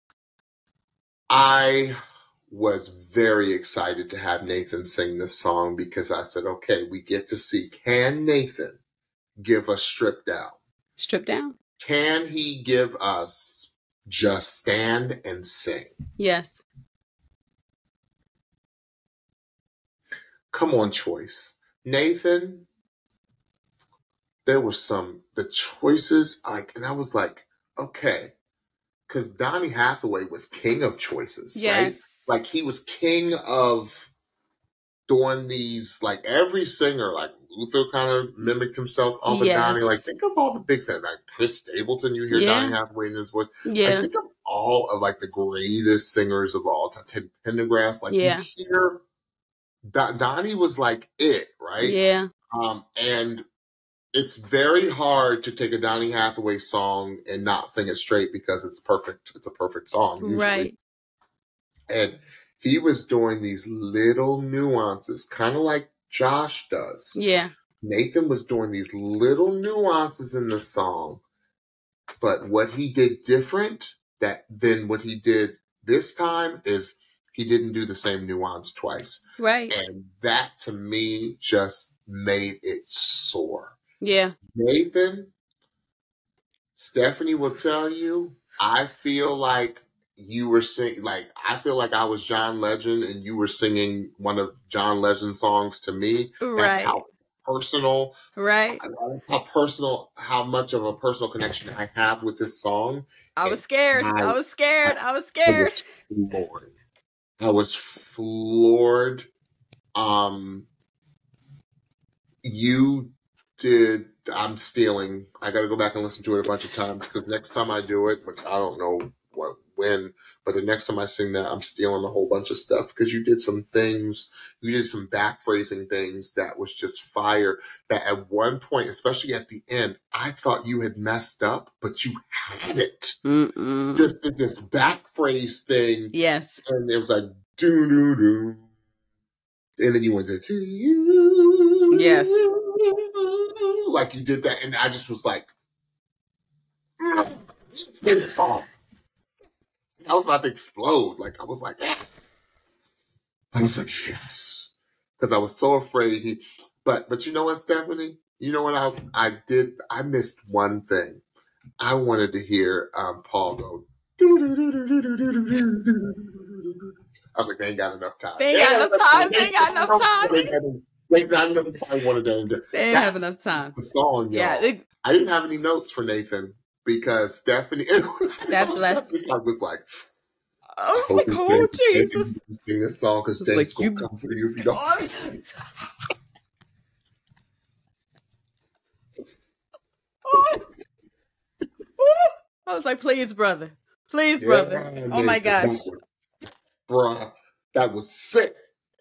I was very excited to have Nathan sing this song because I said, okay, we get to see, can Nathan give us Stripped Down? Stripped Down. Can he give us Just Stand and Sing? Yes. Come on, Choice. Nathan, there were some, the choices, like, and I was like, okay, because Donny Hathaway was king of choices, Yes. right? Like, he was king of doing these, like, every singer, like, Luther kind of mimicked himself off of Yes. Donny. Like, think of all the big singers, like Chris Stapleton, you hear Yeah. Donny Hathaway in his voice. Yeah. I think of all of, like, the greatest singers of all time. Ted Pendergrass, like, Yeah. you hear, Don- Donny was, like, it, right? Yeah. Um, and it's very hard to take a Donny Hathaway song and not sing it straight because it's perfect. It's a perfect song, usually. Right. And he was doing these little nuances, kind of like Josh does. Yeah. Nathan was doing these little nuances in the song, but what he did different that than what he did this time is he didn't do the same nuance twice. Right. And that to me just made it soar. Yeah. Nathan, Stephanie will tell you, I feel like you were singing, like, I feel like I was John Legend and you were singing one of John Legend's songs to me. Right. That's how personal, Right. how personal, how much of a personal connection I have with this song. I was scared. I, I was scared. I, I was scared. I was floored. I was floored. Um, you did. I'm stealing. I got to go back and listen to it a bunch of times because next time I do it, which I don't know what when, but the next time I sing that, I'm stealing a whole bunch of stuff because you did some things. You did some back phrasing things that was just fire. That at one point, especially at the end, I thought you had messed up, but you hadn't. Mm-mm. Just did this back phrase thing. Yes. And it was like doo doo doo, and then you went to to you. Yes. Like you did that, and I just was like, sing the song. I was about to explode. Like I was like, I was like, yes, because I was so afraid. He, but but you know what, Stephanie? You know what I I did? I missed one thing. I wanted to hear um, Paul go. I was like, they ain't got enough time. They ain't got enough time. They ain't got enough time. They ain't got enough time. One of them. They didn't have enough time. The song, y'all. Yeah, it, I didn't have any notes for Nathan because Stephanie. That's less. Stephanie was like, I was like, oh Jesus! Sing this song because James like, will come for you if you don't. Sing. I was like, please, brother. Please, yeah, brother. Man, oh, my gosh. That was, bruh, that was sick.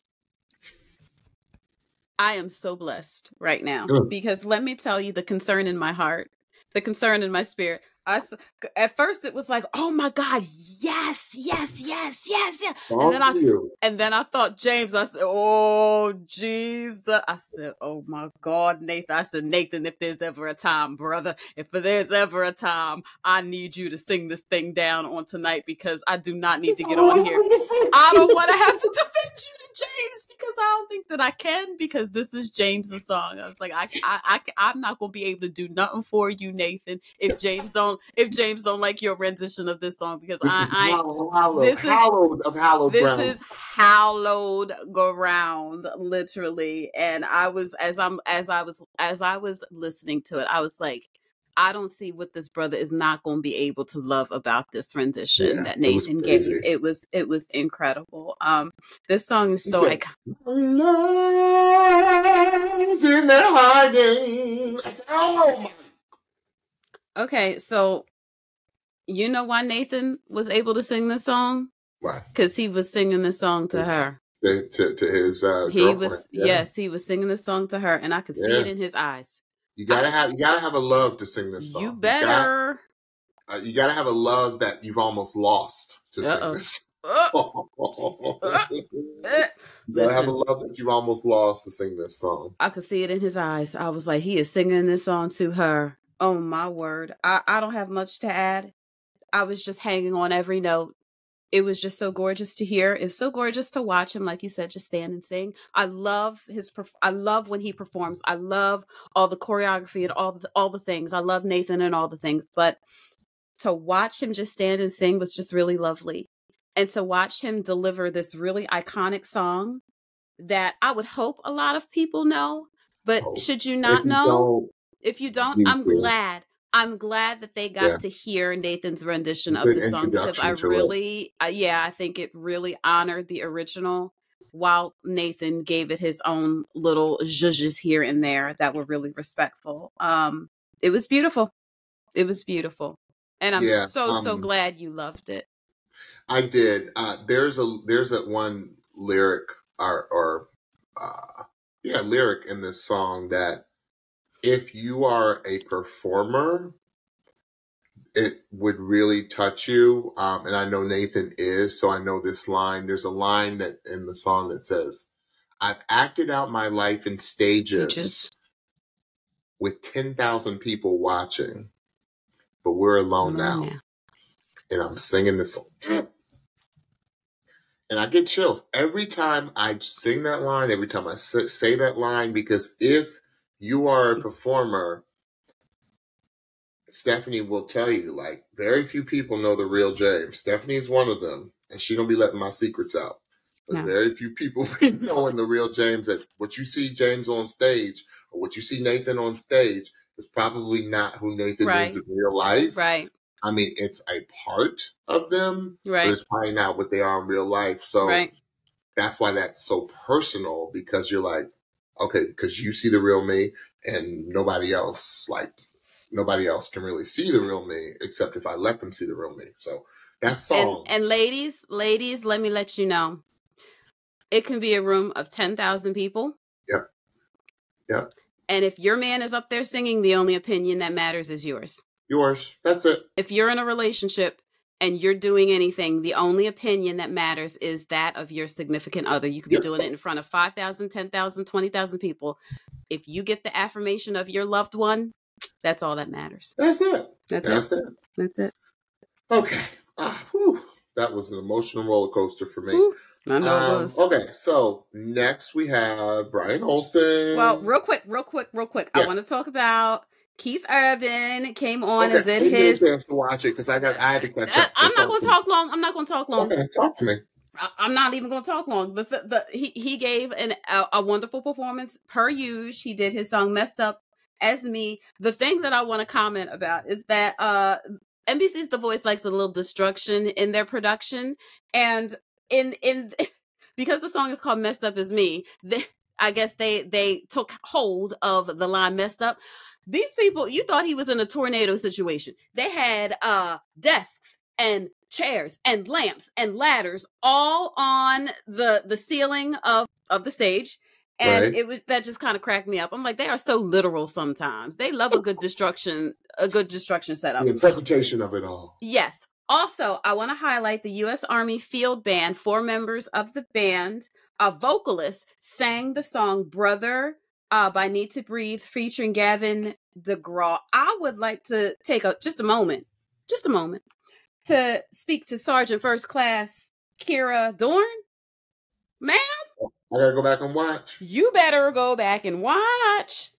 I am so blessed right now because let me tell you the concern in my heart, the concern in my spirit. I, at first it was like, oh my God, yes, yes, yes, yes, yes. And then, I, and then I thought, James, I said, oh, Jesus. I said, oh my God, Nathan. I said, Nathan, if there's ever a time, brother, if there's ever a time, I need you to sing this thing down on tonight because I do not need to get on here. I don't want to have to defend you to James because I don't think that I can because this is James's song. I was like, I, I, I, I'm not going to be able to do nothing for you, Nathan, if James don't If James don't like your rendition of this song, because this I, is I hallowed, this hallowed is of hallowed this ground. is hallowed ground, literally. And I was as I'm as I was as I was listening to it, I was like, I don't see what this brother is not going to be able to love about this rendition yeah, that Nathan gave. It was it was incredible. Um, this song is so iconic. Love's in their hiding. Oh my. Okay, so you know why Nathan was able to sing this song? Why? Because he was singing this song to his, her. To, to, to his uh, he girlfriend. was yeah. yes, he was singing this song to her, and I could see yeah. it in his eyes. You gotta have you gotta have a love to sing this song. You better. You gotta, uh, you gotta have a love that you've almost lost to Uh-oh. sing this. Uh, uh, you gotta Listen, have a love that you've almost lost to sing this song. I could see it in his eyes. I was like, he is singing this song to her. Oh my word. I, I don't have much to add. I was just hanging on every note. It was just so gorgeous to hear. It's so gorgeous to watch him, like you said, just stand and sing. I love his. I love when he performs. I love all the choreography and all the, all the things. I love Nathan and all the things. But to watch him just stand and sing was just really lovely. And to watch him deliver this really iconic song that I would hope a lot of people know. But Oh, should you if not you know? don't, If you don't, you I'm do. glad. I'm glad that they got Yeah. to hear Nathan's rendition of Good the song because I introduction to it. really, uh, yeah, I think it really honored the original while Nathan gave it his own little zhuzhes here and there that were really respectful. Um, it was beautiful. It was beautiful. And I'm Yeah. so, so Um, glad you loved it. I did. Uh, there's a there's that one lyric or or uh, yeah lyric in this song that if you are a performer, it would really touch you. Um, and I know Nathan is, so I know this line. There's a line that in the song that says, "I've acted out my life in stages Stages. with ten thousand people watching, but we're alone Alone now." now. And I'm singing this song. And I get chills every time I sing that line, every time I s- say that line, because if you are a performer, Stephanie will tell you, like, very few people know the real James. Stephanie is one of them, and she don't be letting my secrets out. But No. very few people be knowing the real James. That what you see James on stage or what you see Nathan on stage is probably not who Nathan Right. is in real life. Right. I mean, it's a part of them, but Right. it's probably not what they are in real life. So Right. that's why that's so personal, because you're like, okay, because you see the real me and nobody else, like, nobody else can really see the real me except if I let them see the real me. So that And song, and ladies, ladies, let me let you know. It can be a room of ten thousand people. Yep. Yep. And if your man is up there singing, the only opinion that matters is yours. yours. That's it. If you're in a relationship and you're doing anything, the only opinion that matters is that of your significant other. You could be Yep. doing it in front of five thousand, ten thousand, twenty thousand people. If you get the affirmation of your loved one, that's all that matters. That's it. That's, That's it. it. That's it. Okay. Ah, whew. That was an emotional roller coaster for me. Whew. I know it Um, was. okay, so next we have Brian Olsen. Well, real quick, real quick, real quick. Yeah. I want to talk about Keith Urban came on okay, and did I didn't his. get a chance to watch it because I got I had to catch I, up. I'm not So going to talk talk long. I'm not going to talk to me. long. Okay, talk to me. I, I'm not even going to talk long. The, the, the he he gave an a, a wonderful performance per usual. He did his song "Messed Up" as me. The thing that I want to comment about is that uh, N B C's The Voice likes a little destruction in their production, and in in because the song is called "Messed Up as Me," they, I guess they they took hold of the line "messed up." These people, you thought he was in a tornado situation. They had uh, desks and chairs and lamps and ladders all on the the ceiling of of the stage, and Right. it was that just kind of cracked me up. I'm like, they are so literal sometimes. They love a good destruction, a good destruction setup. The interpretation of it all. Yes. Also, I want to highlight the U S Army Field Band. Four members of the band, a vocalist, sang the song "Brother" uh, by Need to Breathe, featuring Gavin DeGraw. I would like to take a just a moment, just a moment, to speak to Sergeant First Class Kira Dorn. Ma'am, I gotta go back and watch. you better go back and watch.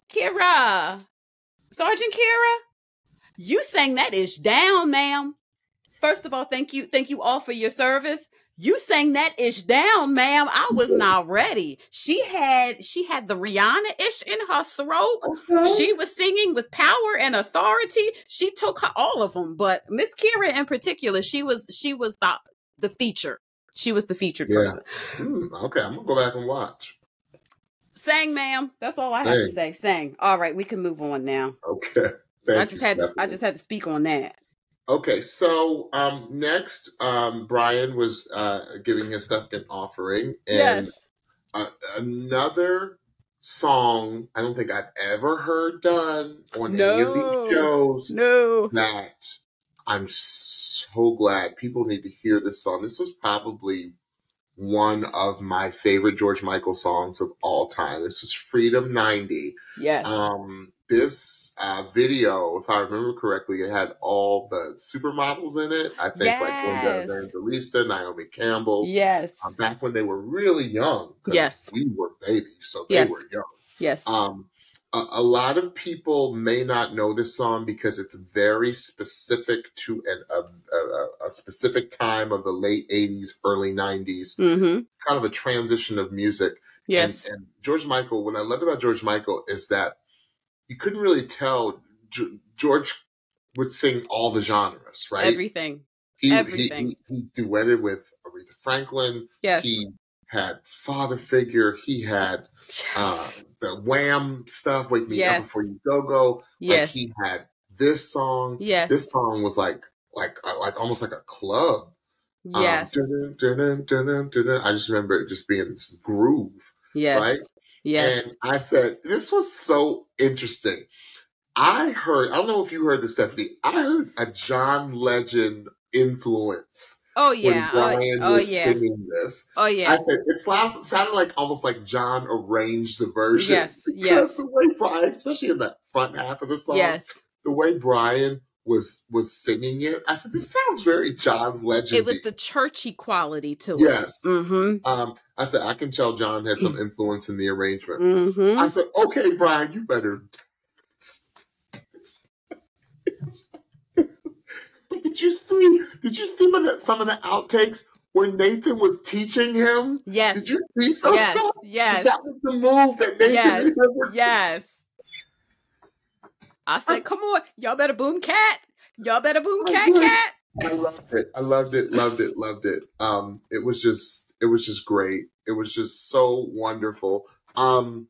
Kira, Sergeant Kira, you sang that ish down, ma'am. First of all, thank you, thank you all for your service. You sang that ish down, ma'am. I was not ready. She had she had the Rihanna ish in her throat. Okay. She was singing with power and authority. She took her, all of them, but Miss Kira in particular, she was she was the the feature. She was the featured Yeah. person. Hmm, okay, I'm gonna go back and watch. Sang, ma'am. That's all I have to Sang. say. Sang. All right, we can move on now. Okay. Thank I just you, had to, I Stephanie. just had to speak on that. Okay, so um, next, um, Brian was uh, giving his second offering, and Yes. uh, another song I don't think I've ever heard done on any of No. these shows No. that I'm so glad people need to hear this song. This was probably one of my favorite George Michael songs of all time. This is Freedom ninety. Yes. Um, this uh, video, if I remember correctly, it had all the supermodels in it. I think like Linda Yes. Evangelista, Naomi Campbell, Yes. uh, back when they were really young. 'Cause Yes. we were babies, so they Yes. were young. Yes. Um, a, a lot of people may not know this song because it's very specific to an, a, a, a specific time of the late eighties, early nineties, Mm-hmm. kind of a transition of music. Yes. And, and George Michael, what I loved about George Michael is that you couldn't really tell. G- George would sing all the genres, right? Everything. He, Everything. He, he, he duetted with Aretha Franklin. Yes. He had Father Figure. He had Yes. uh, the Wham stuff, Wake Me Yes. Up Before You Go Go. Yes. Like he had this song. Yes. This song was like like uh, like almost like a club. Yes. Um, dun, dun, dun, dun, dun, dun. I just remember it just being this groove. Yes. Right? Yes. And I said, this was so interesting. I heard, I don't know if you heard this, Stephanie. I heard a John Legend influence. Oh yeah. When Brian oh, was oh yeah. singing this. Oh yeah. I said, it sounded, sounded like almost like John arranged the version. Yes. Because Yes. the way Brian, especially in the front half of the song, Yes. the way Brian was was singing it, I said, this sounds very John Legend. It was the churchy quality to yes. it. Mm-hmm. Um, I said, I can tell John had some influence in the arrangement. Mm-hmm. I said, okay, Brian, you better. But did you see? Did you see some of the, some of the outtakes when Nathan was teaching him? Yes. Did you see some yes. stuff? Yes. That was the move that Nathan yes. did. Yes. I said, come on, y'all better boom cat. Y'all better boom cat cat. I loved it. I loved it. Loved it. Loved it. Um, it was just, it was just great. It was just so wonderful. Um,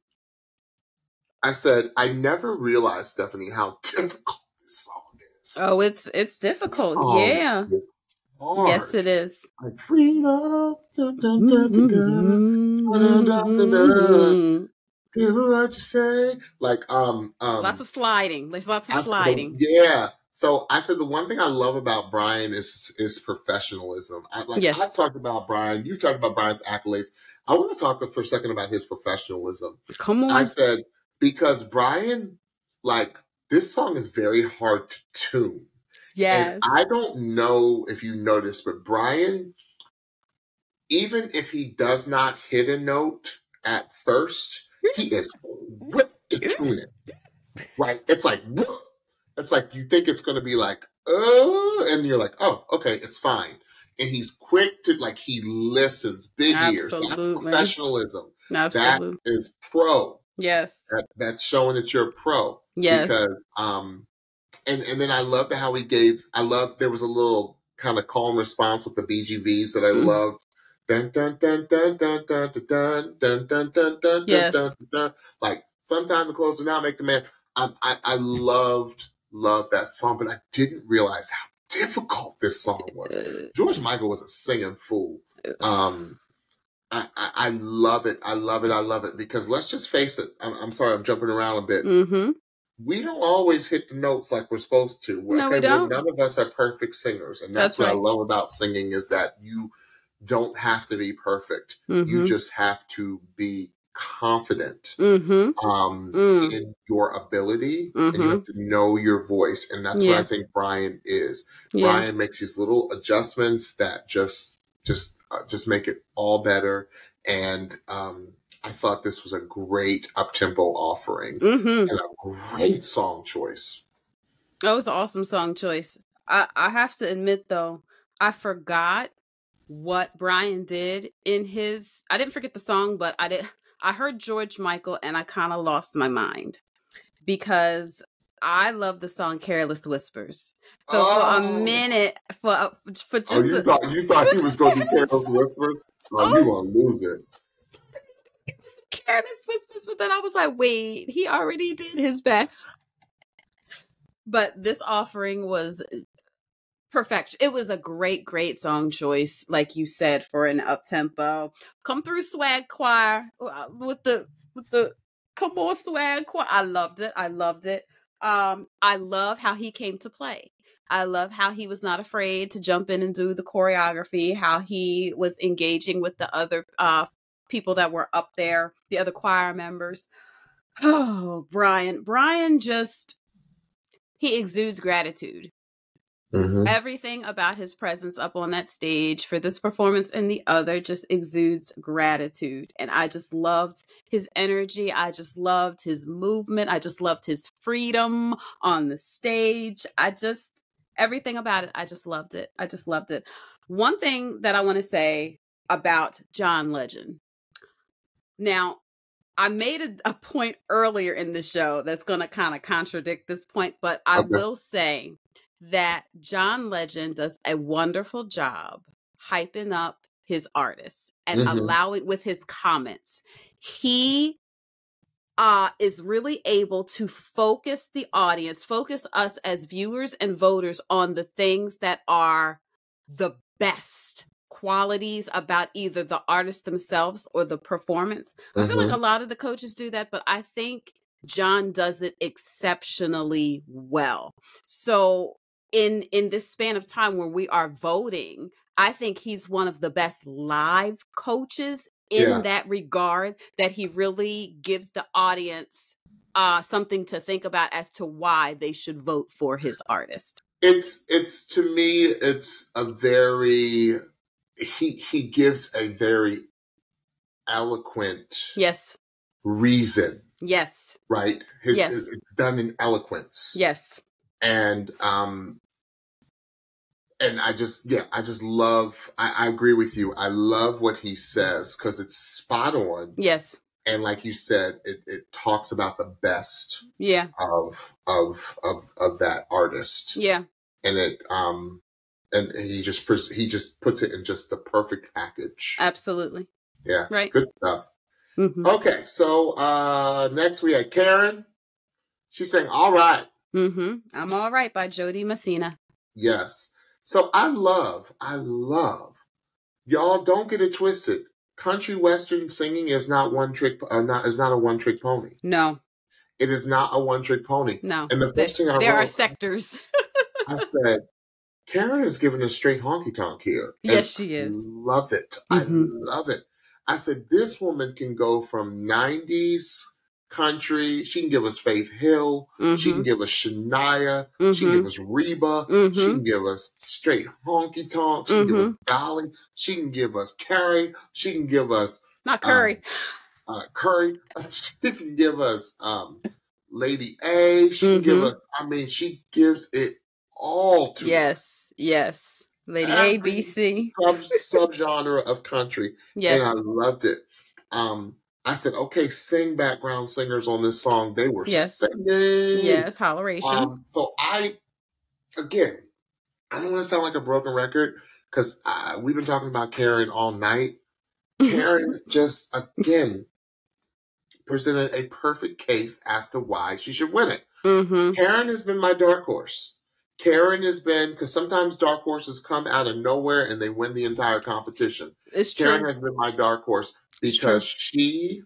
I said, I never realized, Stephanie, how difficult this song is. Oh, it's it's difficult. This Yeah. hard. Yes, it is. Like freedom. Dun, dun, dun, dun, dun, dun, dun, dun, dun. Hear what you say. Like um um. Lots of sliding. There's lots of I, sliding. Yeah. So I said the one thing I love about Brian is is professionalism. I, like Yes. I've talked about Brian. You've talked about Brian's accolades. I want to talk for a second about his professionalism. Come on. I said because Brian, like this song is very hard to tune. Yes. And I don't know if you noticed, but Brian, even if he does not hit a note at first, he is quick to tune it. Right? It's like, it's like you think it's going to be like, oh, and you're like, oh, okay, it's fine. And he's quick to, like, he listens, big ears. That's professionalism. Absolutely. That is pro. Yes. That, that's showing that you're a pro. Yes. Because, um, and, and then I loved how he gave, I loved, there was a little kind of calm response with the B G Vs that I mm. loved. Dun, dun, dun, dun, dun, dun, dun, dun, dun, dun, dun, yes. dun, dun, dun. Like, sometime the clothes do not make the man. I, I, I loved, loved that song, but I didn't realize how difficult this song was. George Michael was a singing fool. Um, I, I, I love it. I love it. I love it. Because let's just face it. I'm, I'm sorry, I'm jumping around a bit. Mm-hmm. We don't always hit the notes like we're supposed to. No, okay, we don't. None of us are perfect singers. And that's, that's what right. I love about singing is that you don't have to be perfect. Mm-hmm. You just have to be confident mm-hmm. um, mm. in your ability mm-hmm. and you have to know your voice. And that's yeah. what I think Brian is. Yeah. Brian makes these little adjustments that just, just, uh, just make it all better. And um, I thought this was a great up-tempo offering mm-hmm. and a great song choice. That was an awesome song choice. I, I have to admit though, I forgot what Brian did in his, I didn't forget the song, but I did. I heard George Michael and I kind of lost my mind because I love the song "Careless Whispers." So oh. for a minute, for for just oh, you the, thought you thought he was going to be "Careless Whispers"? Oh, oh, you gonna lose it. "Careless Whispers," but then I was like, wait, he already did his best. But this offering was perfection. It was a great, great song choice, like you said, for an up tempo. Come through swag choir with the with the come on swag choir. I loved it. I loved it. Um, I love how he came to play. I love how he was not afraid to jump in and do the choreography. How he was engaging with the other uh, people that were up there, the other choir members. Oh, Brian! Brian just he exudes gratitude. Mm-hmm. Everything about his presence up on that stage for this performance and the other just exudes gratitude. And I just loved his energy. I just loved his movement. I just loved his freedom on the stage. I just, everything about it, I just loved it. I just loved it. One thing that I want to say about John Legend. Now, I made a, a point earlier in the show that's going to kind of contradict this point, but I Okay. will say that John Legend does a wonderful job hyping up his artists and Mhm. allowing with his comments. He uh, is really able to focus the audience, focus us as viewers and voters on the things that are the best qualities about either the artists themselves or the performance. I feel like Mhm. a lot of the coaches do that, but I think John does it exceptionally well. So in in this span of time where we are voting, I think he's one of the best live coaches in Yeah. that regard, that he really gives the audience uh, something to think about as to why they should vote for his artist. It's it's to me, it's a very he he gives a very eloquent Yes. reason, Yes. right? His, Yes. his- it's done in eloquence. Yes. And um and I just yeah, I just love I, I agree with you. I love what he says because it's spot on. Yes. And like you said, it, it talks about the best Yeah. of of of of that artist. Yeah. And it um and he just pres- he just puts it in just the perfect package. Absolutely. Yeah. Right. Good stuff. Mm-hmm. Okay, so uh next we had Karen. She's saying, all right. Mm-hmm. I'm All Right by Jody Messina. Yes. So I love, I love, y'all don't get it twisted. Country western singing is not one trick, uh, not is not a one trick pony. No. It is not a one trick pony. No. And the There, first thing I there wrote, are sectors. I said, Karen is giving a straight honky tonk here. And Yes, she is. I love it. Mhm. I love it. I said, this woman can go from nineties country. She can give us Faith Hill. She can Mm-hmm. give us Shania. She can give Mm-hmm. us Reba. She Mm-hmm. can give us straight honky tonk. She can give us Mm-hmm. Dolly. She can give us Carrie. She can give us Not Curry. um, uh, Curry. She can give us um, Lady A. She can give Mm-hmm. us, I mean, she gives it all to us. Yes. Yes. Lady A, B, Every C. sub subgenre of country, and I Yes. loved it. Um, I said, okay, sing background singers on this song. They were Yes. singing. Yes. Holleration. Um, so I, again, I don't want to sound like a broken record because we've been talking about Karen all night. Karen just, again, presented a perfect case as to why she should win it. Mm-hmm. Karen has been my dark horse. Karen has been, because sometimes dark horses come out of nowhere and they win the entire competition. It's Karen true. has been my dark horse It's true. because she,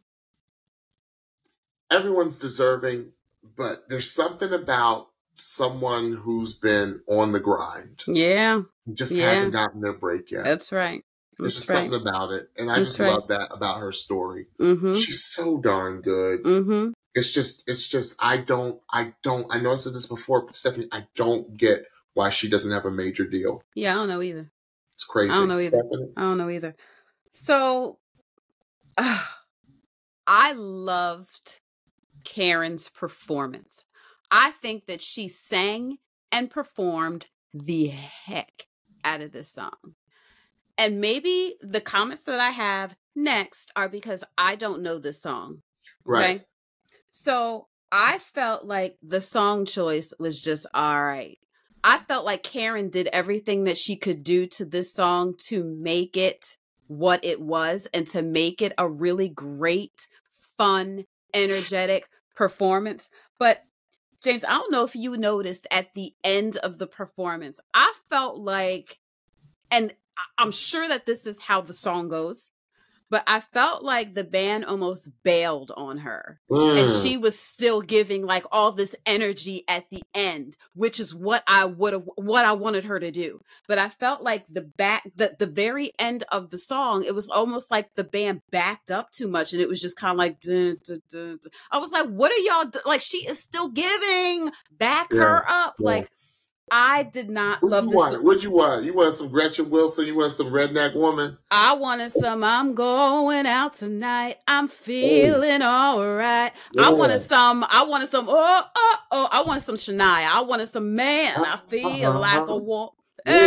everyone's deserving, but there's something about someone who's been on the grind, Yeah. just Yeah. hasn't gotten their break yet. That's right. There's That's just right. something about it. And I That's just right. love that about her story. Mm-hmm. She's so darn good. Mm-hmm. It's just, it's just, I don't, I don't, I know I said this before, but Stephanie, I don't get why she doesn't have a major deal. Yeah, I don't know either. It's crazy. I don't know either. Stephanie? I don't know either. So, uh, I loved Karen's performance. I think that she sang and performed the heck out of this song. And maybe the comments that I have next are because I don't know this song. Right. Okay. So I felt like the song choice was just all right. I felt like Karen did everything that she could do to this song to make it what it was and to make it a really great, fun, energetic performance. But James, I don't know if you noticed at the end of the performance, I felt like, and I- I'm sure that this is how the song goes, but I felt like the band almost bailed on her. And Mm. she was still giving like all this energy at the end, which is what I would have, what I wanted her to do. But I felt like the back, the, the very end of the song, it was almost like the band backed up too much. And it was just kind of like, dun, dun, dun, dun. I was like, what are y'all, do-? Like, she is still giving, back Yeah. her up. Yeah. Like, I did not What love you this. want? What you want? You want some Gretchen Wilson? You want some redneck woman? I wanted some, I'm going out tonight. I'm feeling all right. I wanted some, I wanted some, oh, oh, oh, I wanted some Shania. I wanted some, man, I feel Uh-huh. like a war. Yeah. Eh,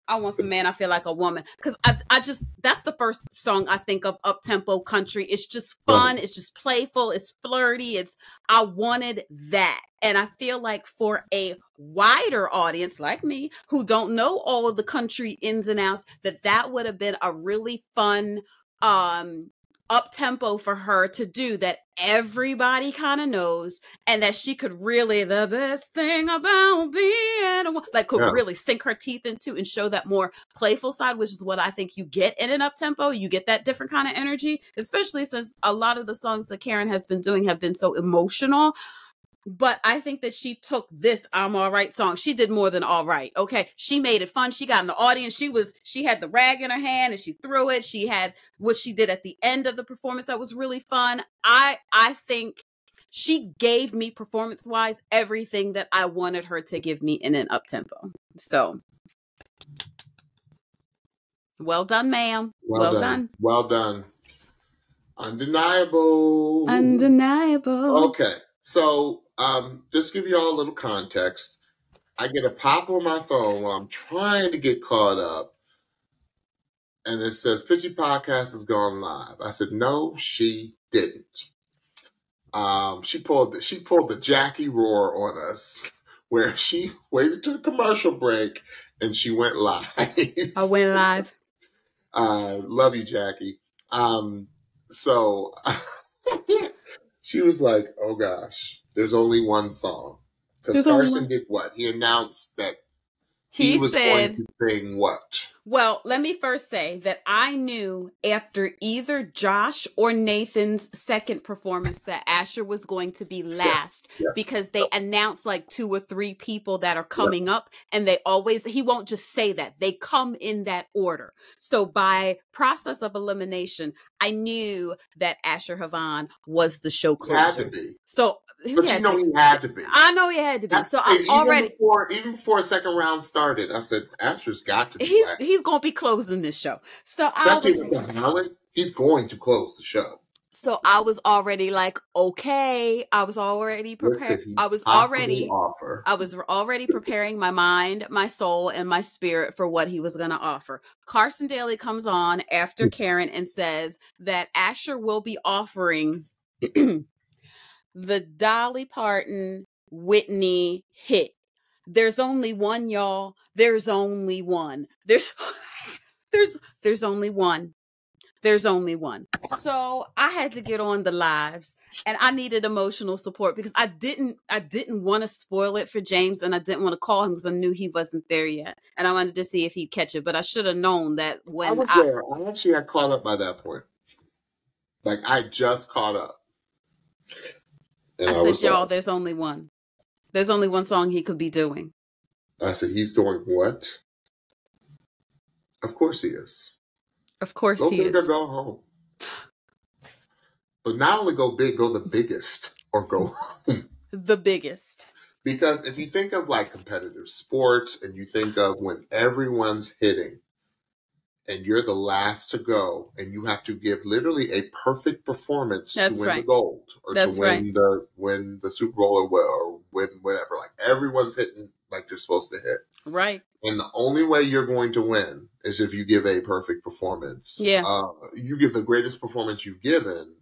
I want some man, I feel like a woman. Because I, I just, that's the first song I think of, up-tempo country. It's just fun. It's just playful. It's flirty. It's, I wanted that. And I feel like for a wider audience like me, who don't know all of the country ins and outs, that that would have been a really fun, um, up-tempo for her to do that everybody kind of knows, and that she could really, the best thing about being a, like could yeah. really sink her teeth into and show that more playful side, which is what I think you get in an up-tempo. You get that different kind of energy, especially since a lot of the songs that Karen has been doing have been so emotional. But I think that she took this I'm All Right song. She did more than all right. Okay. She made it fun. She got in the audience. She was, she had the rag in her hand and she threw it. She had what she did at the end of the performance that was really fun. I, I think she gave me performance wise everything that I wanted her to give me in an up tempo. So well done, ma'am. Well, well done. done. Well done. Undeniable. Undeniable. Okay. So, um, just to give you all a little context, I get a pop on my phone while I'm trying to get caught up, and it says, Pitchy Podcast has gone live. I said, no, she didn't. Um, she pulled the, she pulled the Jackie roar on us, where she waited to the commercial break, and she went live. I went live. uh, love you, Jackie. Um, so... She was like, oh gosh, there's only one song. Because Carson did what? He announced that he, he was said, going to sing what? Well, let me first say that I knew after either Josh or Nathan's second performance that Asher was going to be last yeah, yeah, because they yeah. announced like two or three people that are coming yeah. up, and they always, he won't just say that. They come in that order. So by process of elimination, I knew that Asher Havon was the show closer. He had to be. So But you know he had to be. I know he had to be. So I even already before even before a second round started, I said Asher's got to be. He's back. he's gonna be closing this show. So especially I was, with the ballot, he's going to close the show. So I was already like, okay. I was already prepared. I was already offer. I was already preparing my mind, my soul, and my spirit for what he was gonna offer. Carson Daly comes on after Karen and says that Asher will be offering the Dolly Parton Whitney hit. There's only one, y'all. There's only one. There's there's there's only one. There's only one. So I had to get on the lives, and I needed emotional support because I didn't I didn't want to spoil it for James, and I didn't want to call him because I knew he wasn't there yet, and I wanted to see if he'd catch it. But I should have known that when I was I, there. I actually had caught up by that point. Like I just caught up. And I, I said, y'all, like, there's only one. There's only one song he could be doing. I said, he's doing what? Of course he is. Of course go he big is. Or go home. But not only go big, go the biggest or go home. The biggest. Because if you think of like competitive sports and you think of when everyone's hitting and you're the last to go and you have to give literally a perfect performance That's to win right. the gold or That's to win right. the win the Super Bowl or, or win whatever. Like everyone's hitting like they're supposed to hit. Right. And the only way you're going to win is if you give a perfect performance. Yeah. Uh, you give the greatest performance you've given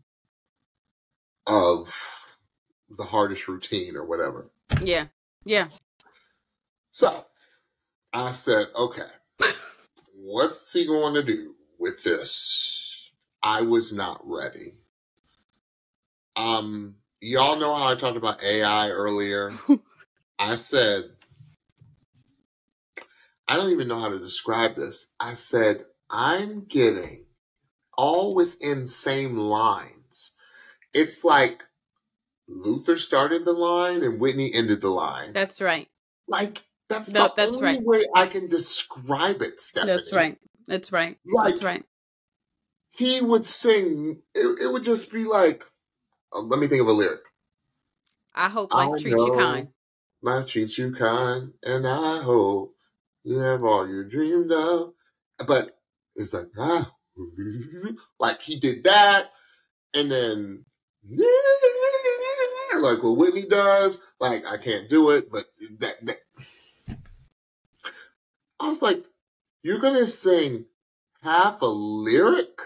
of the hardest routine or whatever. Yeah. Yeah. So I said, okay. What's he going to do with this? I was not ready. Um, y'all know how I talked about A I earlier. I said, I don't even know how to describe this. I said, I'm getting all within same lines. It's like Luther started the line and Whitney ended the line. That's right. Like, That's no, the that's only right. way I can describe it, Stephanie. That's right. That's right. Like, that's right. He would sing, it, it would just be like, uh, let me think of a lyric. I hope life I treats you kind. Life treats you kind, and I hope you have all you dreamed of. But it's like, ah, like he did that, and then, like what Whitney does, like I can't do it, but that, that I was like, You're gonna sing half a lyric?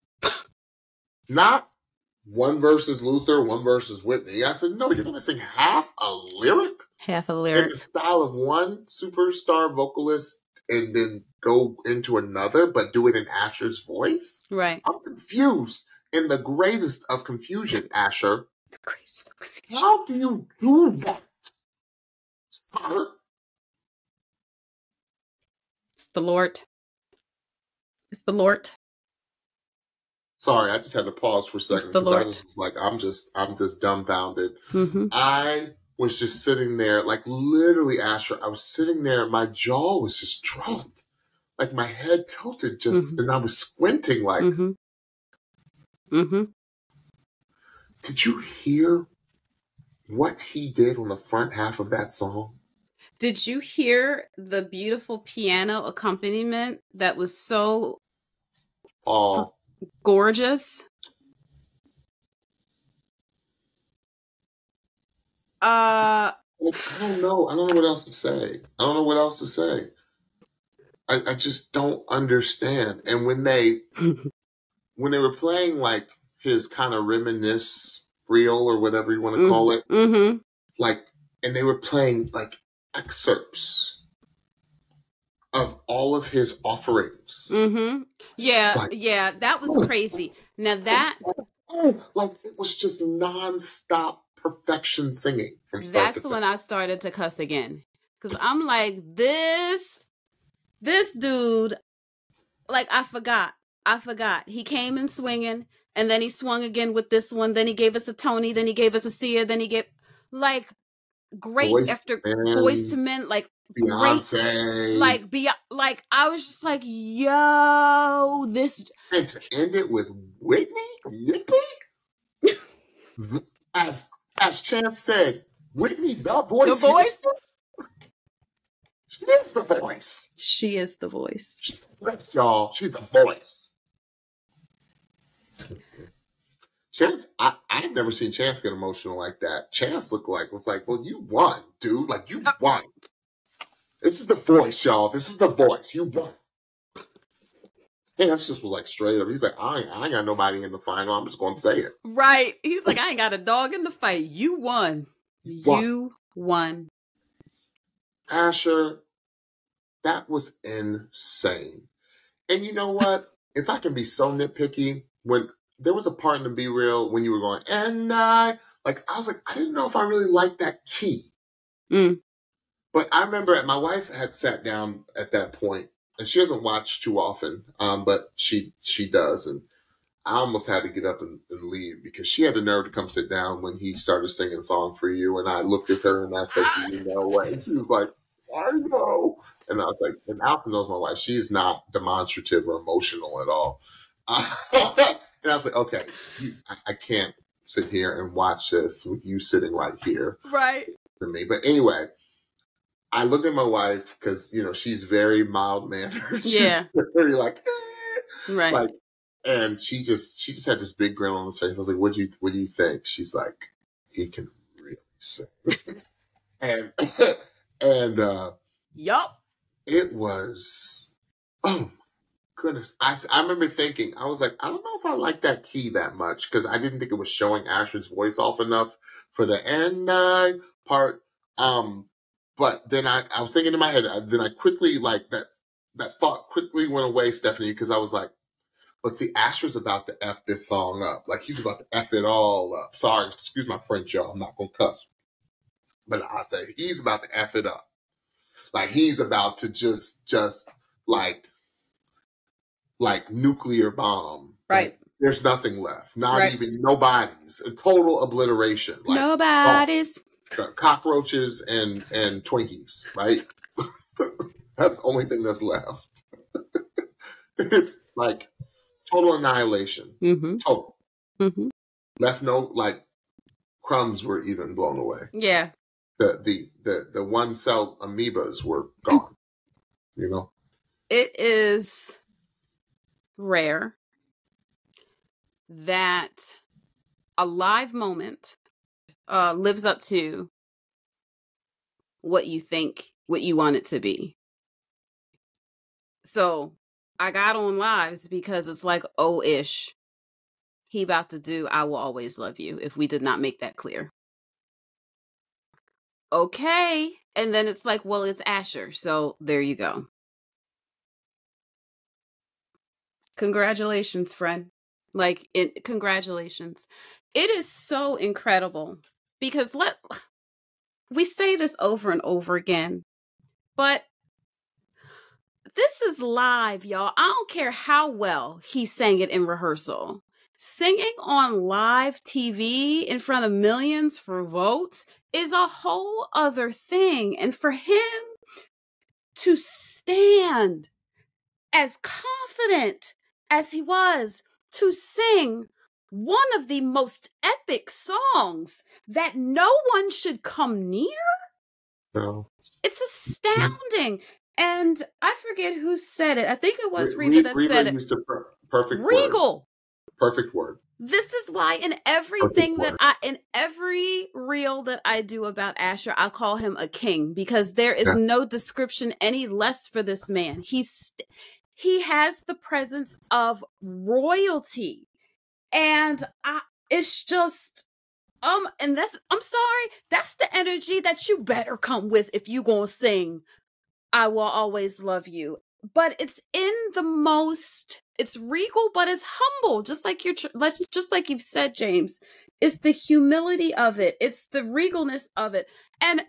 Not one versus Luther, one versus Whitney. I said, no, you're gonna sing half a lyric? Half a In lyric. the style of one superstar vocalist and then go into another, but do it in Asher's voice? Right. I'm confused. In the greatest of confusion, Asher. The greatest of confusion. How do you do that, sir? It's the Lord. It's the Lord. Sorry, I just had to pause for a second the because I Lord. was just like, I'm just, I'm just dumbfounded. Mm-hmm. I was just sitting there, like literally, Asher. I was sitting there, my jaw was just dropped, like my head tilted, just, Mhm. and I was squinting, like, Mm-hmm. Mm-hmm. did you hear what he did on the front half of that song? Did you hear the beautiful piano accompaniment that was so Oh, gorgeous? Uh, I don't know. I don't know what else to say. I don't know what else to say. I, I just don't understand. And when they when they were playing like his kind of reminisce reel or whatever you want to call it, mm-hmm. like, and they were playing like excerpts of all of his offerings. Mm-hmm. It's Yeah, like, yeah, that was crazy. Now that like it was just nonstop perfection singing from start that's to when finish. I started to cuss again. Cause I'm like, this this dude, like I forgot. I forgot. He came in swinging, and then he swung again with this one. Then he gave us a Tony. Then he gave us a Sia. Then he gave like great Boys after to Boys to Men, Men, like great, Beyonce, like be like I was just like, yo, this and to end it with Whitney Nippy, as as Chance said, Whitney the voice. The voice? She is the voice. She is the voice. She's the voice, y'all. She's the voice. Chance, I, I've never seen Chance get emotional like that. Chance looked like, was like, well, you won, dude. Like, you won. This is the voice, y'all. This is the voice. You won. Chance just was like straight up. He's like, I ain't, I ain't got nobody in the final. I'm just going to say it. Right. He's like, I ain't got a dog in the fight. You won. Won. You won. Asher, that was insane. And you know what? If I can be so nitpicky, when there was a part in the Be Real when you were going, and I, like, I was like, I didn't know if I really liked that key. Mm. But I remember my wife had sat down at that point, and she doesn't watch too often, um, but she she does. And I almost had to get up and, and leave because she had the nerve to come sit down when he started singing Song for You. And I looked at her and I said, you know what? And she was like, I know. And I was like, and Allison knows my wife. She's not demonstrative or emotional at all. Uh, and I was like, okay, you, I, I can't sit here and watch this with you sitting right here Right. for me. But anyway, I looked at my wife because, you know, she's very mild mannered. Yeah. Very like, eh. Right. Like, and she just, she just had this big grin on her face. I was like, what do you, what do you think? She's like, he can really sing. and, and, uh, Yup. it was, oh my goodness. I, I remember thinking, I was like, I don't know if I like that key that much because I didn't think it was showing Asher's voice off enough for the and nine part. Um, but then I, I was thinking in my head, then I quickly, like that, that thought quickly went away, Stephanie, because I was like, but see, Asher's about to F this song up. Like he's about to F it all up. Sorry, excuse my French, y'all. I'm not going to cuss. But I say he's about to F it up. Like he's about to just, just like, like nuclear bomb. Right. Like, there's nothing left. Not Right. even nobody's. A total obliteration. Like Nobody's. oh, cockroaches and and Twinkies. Right. That's the only thing that's left. It's like total annihilation. Mm-hmm. Total. Mm-hmm. Left no like crumbs were even blown away. Yeah. The the the the one cell amoebas were gone. You know. It is rare that a live moment uh, lives up to what you think, what you want it to be. So I got on lives because it's like, oh ish. He about to do I Will Always Love You if we did not make that clear. Okay. And then it's like, well, it's Asher. So there you go. Congratulations, friend. Like, it, congratulations. It is so incredible because let we say this over and over again, but this is live, y'all. I don't care how well he sang it in rehearsal. Singing on live T V in front of millions for votes is a whole other thing. And for him to stand as confident as he was to sing one of the most epic songs that no one should come near, No. it's astounding. And I forget who said it. I think it was Re- Reba that Reba said it. used a per- perfect Regal. word. Perfect word. This is why in everything that I, in every reel that I do about Asher, I call him a king because there is Yeah. no description any less for this man. He's, he has the presence of royalty. And I, it's just, um, and that's, I'm sorry, that's the energy that you better come with if you gonna sing I Will Always Love You. But it's in the most, it's regal, but it's humble, just like you're, just like you've said, James. It's the humility of it. It's the regalness of it. And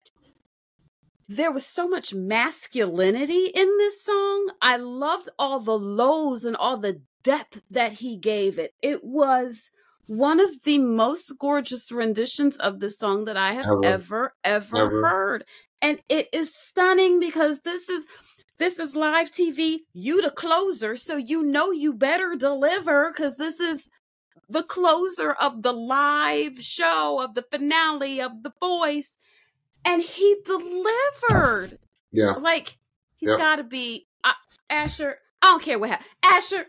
there was so much masculinity in this song. I loved all the lows and all the depth that he gave it. It was one of the most gorgeous renditions of the song that I have ever, ever, ever, ever heard. And it is stunning because this is, this is live T V. You the closer, so you know you better deliver because this is the closer of the live show, of the finale of The Voice. And he delivered. Yeah. Like, he's yep. got to be, uh, Asher, I don't care what happens. Asher,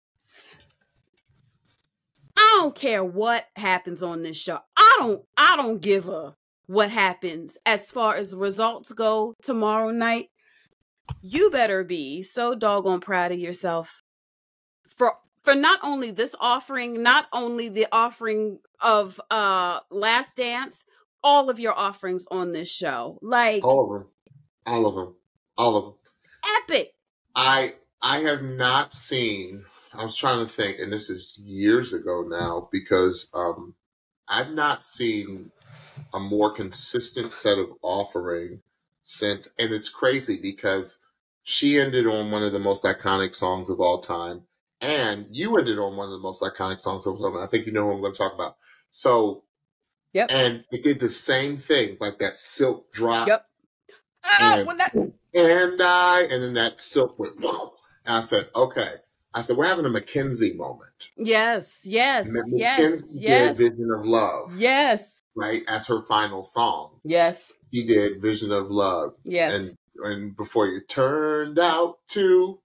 I don't care what happens on this show. I don't, I don't give a what happens as far as results go tomorrow night. You better be so doggone proud of yourself for for not only this offering, not only the offering of uh Last Dance, all of your offerings on this show. Like all of them. All of them. All of them. Epic. I I have not seen, I was trying to think, and this is years ago now, because um I've not seen a more consistent set of offering since, and it's crazy because she ended on one of the most iconic songs of all time, and you ended on one of the most iconic songs of all time. I think you know who I'm going to talk about. So, yep. And it did the same thing, like that silk drop. Yep. Oh, and, when that... and I, and then that silk went, whoa. And I said, okay. I said, we're having a Mackenzie moment. Yes, yes, yes, Mackenzie yes. did Vision of Love. Yes. Right, as her final song. Yes. She did Vision of Love. Yes. And and before you turned out to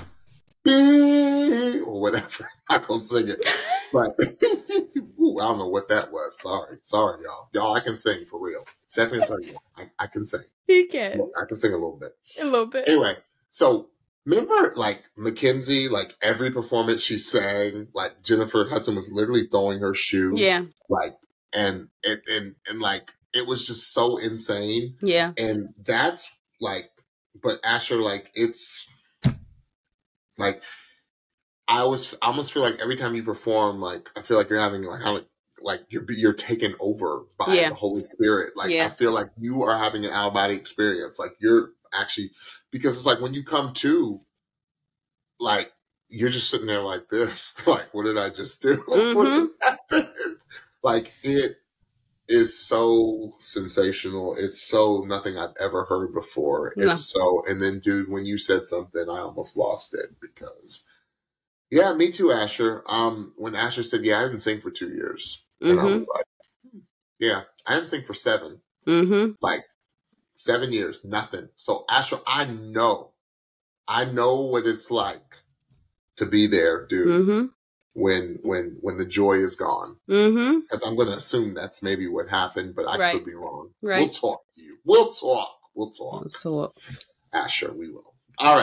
be, or whatever. I'm not going to sing it. But ooh, I don't know what that was. Sorry. Sorry, y'all. Y'all, I can sing for real. Stephanie will tell you, I, I can sing. He can. I can sing a little bit. A little bit. Anyway, so remember, like, Mackenzie, like, every performance she sang, like, Jennifer Hudson was literally throwing her shoe. Yeah. Like, And, and, and, and like, it was just so insane. Yeah. And that's like, but Asher, like, it's like, I always, I almost feel like every time you perform, like, I feel like you're having, like, how, like, you're, you're taken over by yeah. the Holy Spirit. Like, yeah. I feel like you are having an out-of-body experience. Like, you're actually, because it's like when you come to, like, you're just sitting there like this. Like, what did I just do? Mm-hmm. What just happened? Like, it is so sensational. It's so nothing I've ever heard before. No. It's so, and then, dude, when you said something, I almost lost it because, yeah, me too, Asher. Um, when Asher said, yeah, I didn't sing for two years. Mm-hmm. And I was like, yeah, I didn't sing for seven. Mm-hmm. Like, seven years, nothing. So, Asher, I know, I know what it's like to be there, dude. Mm-hmm. when when when the joy is gone. Mm-hmm. Because I'm going to assume that's maybe what happened, but I right. could be wrong. Right. We'll talk to you. We'll talk. We'll talk. We'll talk. Asher, we will. All right.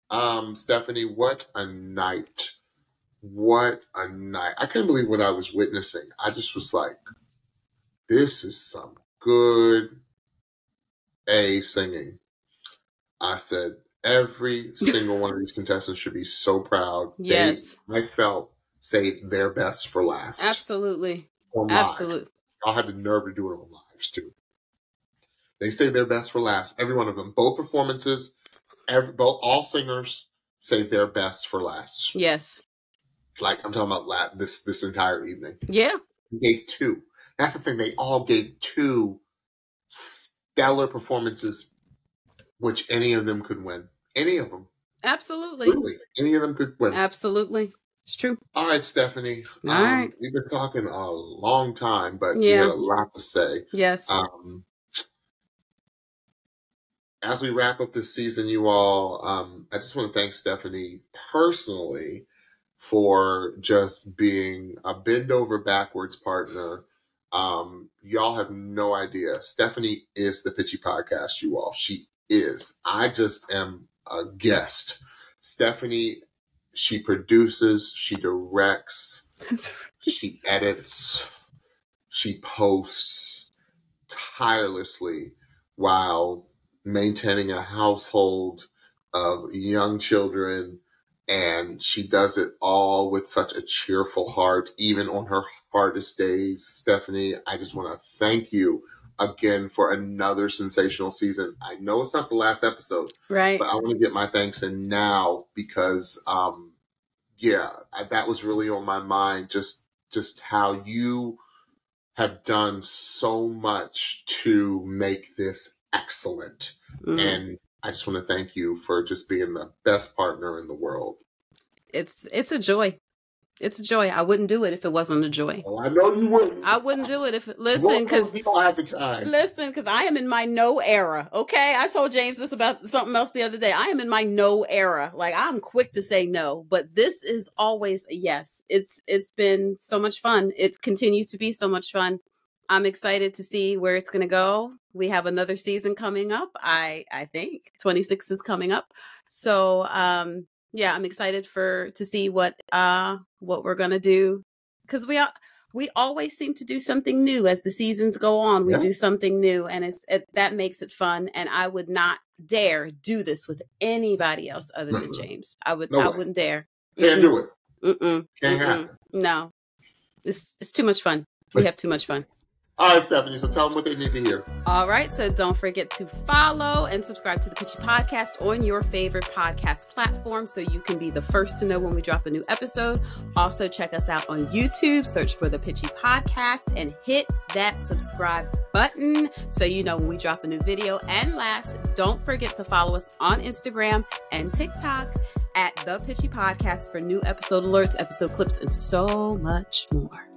Um, Stephanie, what a night. What a night. I couldn't believe what I was witnessing. I just was like, this is some good A singing. I said, every single one of these contestants should be so proud. Yes. They, I felt, saved their best for last. Absolutely. On live. Absolutely. Y'all had the nerve to do it on lives, too. They saved their best for last. Every one of them. Both performances, every, both all singers saved their best for last. Yes. Like, I'm talking about la- this this entire evening. Yeah. They gave two. That's the thing. They all gave two stellar performances, which any of them could win. Any of them. Absolutely. Really. Any of them could win. Absolutely. It's true. All right, Stephanie. All um, right. We've been talking a long time, but Yeah. we had a lot to say. Yes. Um, as we wrap up this season, you all, um, I just want to thank Stephanie personally for just being a bend over backwards partner. Um, y'all have no idea. Stephanie is the Pitchy Podcast, you all. She is. I just am a guest. Stephanie, she produces, she directs, she edits, she posts tirelessly while maintaining a household of young children. And she does it all with such a cheerful heart, even on her hardest days. Stephanie, I just want to thank you again for another sensational season. I know it's not the last episode, right. but I want to get my thanks in now because, um, yeah, I, that was really on my mind. Just, just how you have done so much to make this excellent. Mm. And I just want to thank you for just being the best partner in the world. It's it's a joy. It's a joy. I wouldn't do it if it wasn't a joy. Oh, I know you wouldn't. I wouldn't do it if it, listen, because we don't have the time. Listen, because I am in my no era. Okay, I told James this about something else the other day. I am in my no era. Like, I'm quick to say no, but this is always a yes. It's it's been so much fun. It continues to be so much fun. I'm excited to see where it's going to go. We have another season coming up. I I think twenty-six is coming up. So um, yeah, I'm excited for to see what uh what we're going to do, because we are we always seem to do something new as the seasons go on. We yeah. do something new, and it's it, that makes it fun. And I would not dare do this with anybody else other than mm-hmm. James. I would no I way. wouldn't dare. Can't Mm-mm. do it. Mm-mm. Can't Mm-mm. happen. No, it's it's too much fun. We have too much fun. All right, Stephanie, so tell them what they need to hear. All right, so don't forget to follow and subscribe to the Pitchy Podcast on your favorite podcast platform so you can be the first to know when we drop a new episode. Also, check us out on YouTube, search for the Pitchy Podcast, and hit that subscribe button so you know when we drop a new video. And last, don't forget to follow us on Instagram and TikTok at the Pitchy Podcast for new episode alerts, episode clips, and so much more.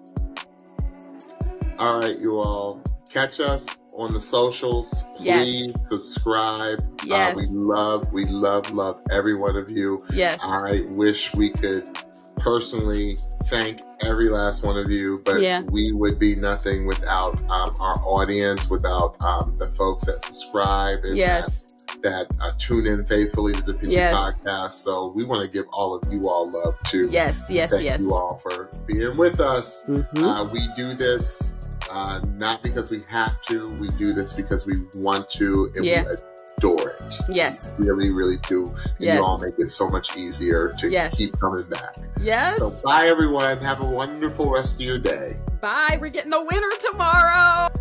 All right, you all. Catch us on the socials. Please yes. subscribe. Yes. Uh, we love, we love, love every one of you. Yes. I wish we could personally thank every last one of you, but yeah. we would be nothing without um, our audience, without um, the folks that subscribe and yes. that, that uh, tune in faithfully to the Pitchy yes. Podcast. So we want to give all of you all love too. Yes, yes, thank yes. you all for being with us. Mm-hmm. Uh, we do this Uh, not because we have to. We do this because we want to, and yeah. we adore it. Yes. We really, really do. And yes. you all make it so much easier to yes. keep coming back. Yes. So bye, everyone. Have a wonderful rest of your day. Bye. We're getting a winner tomorrow.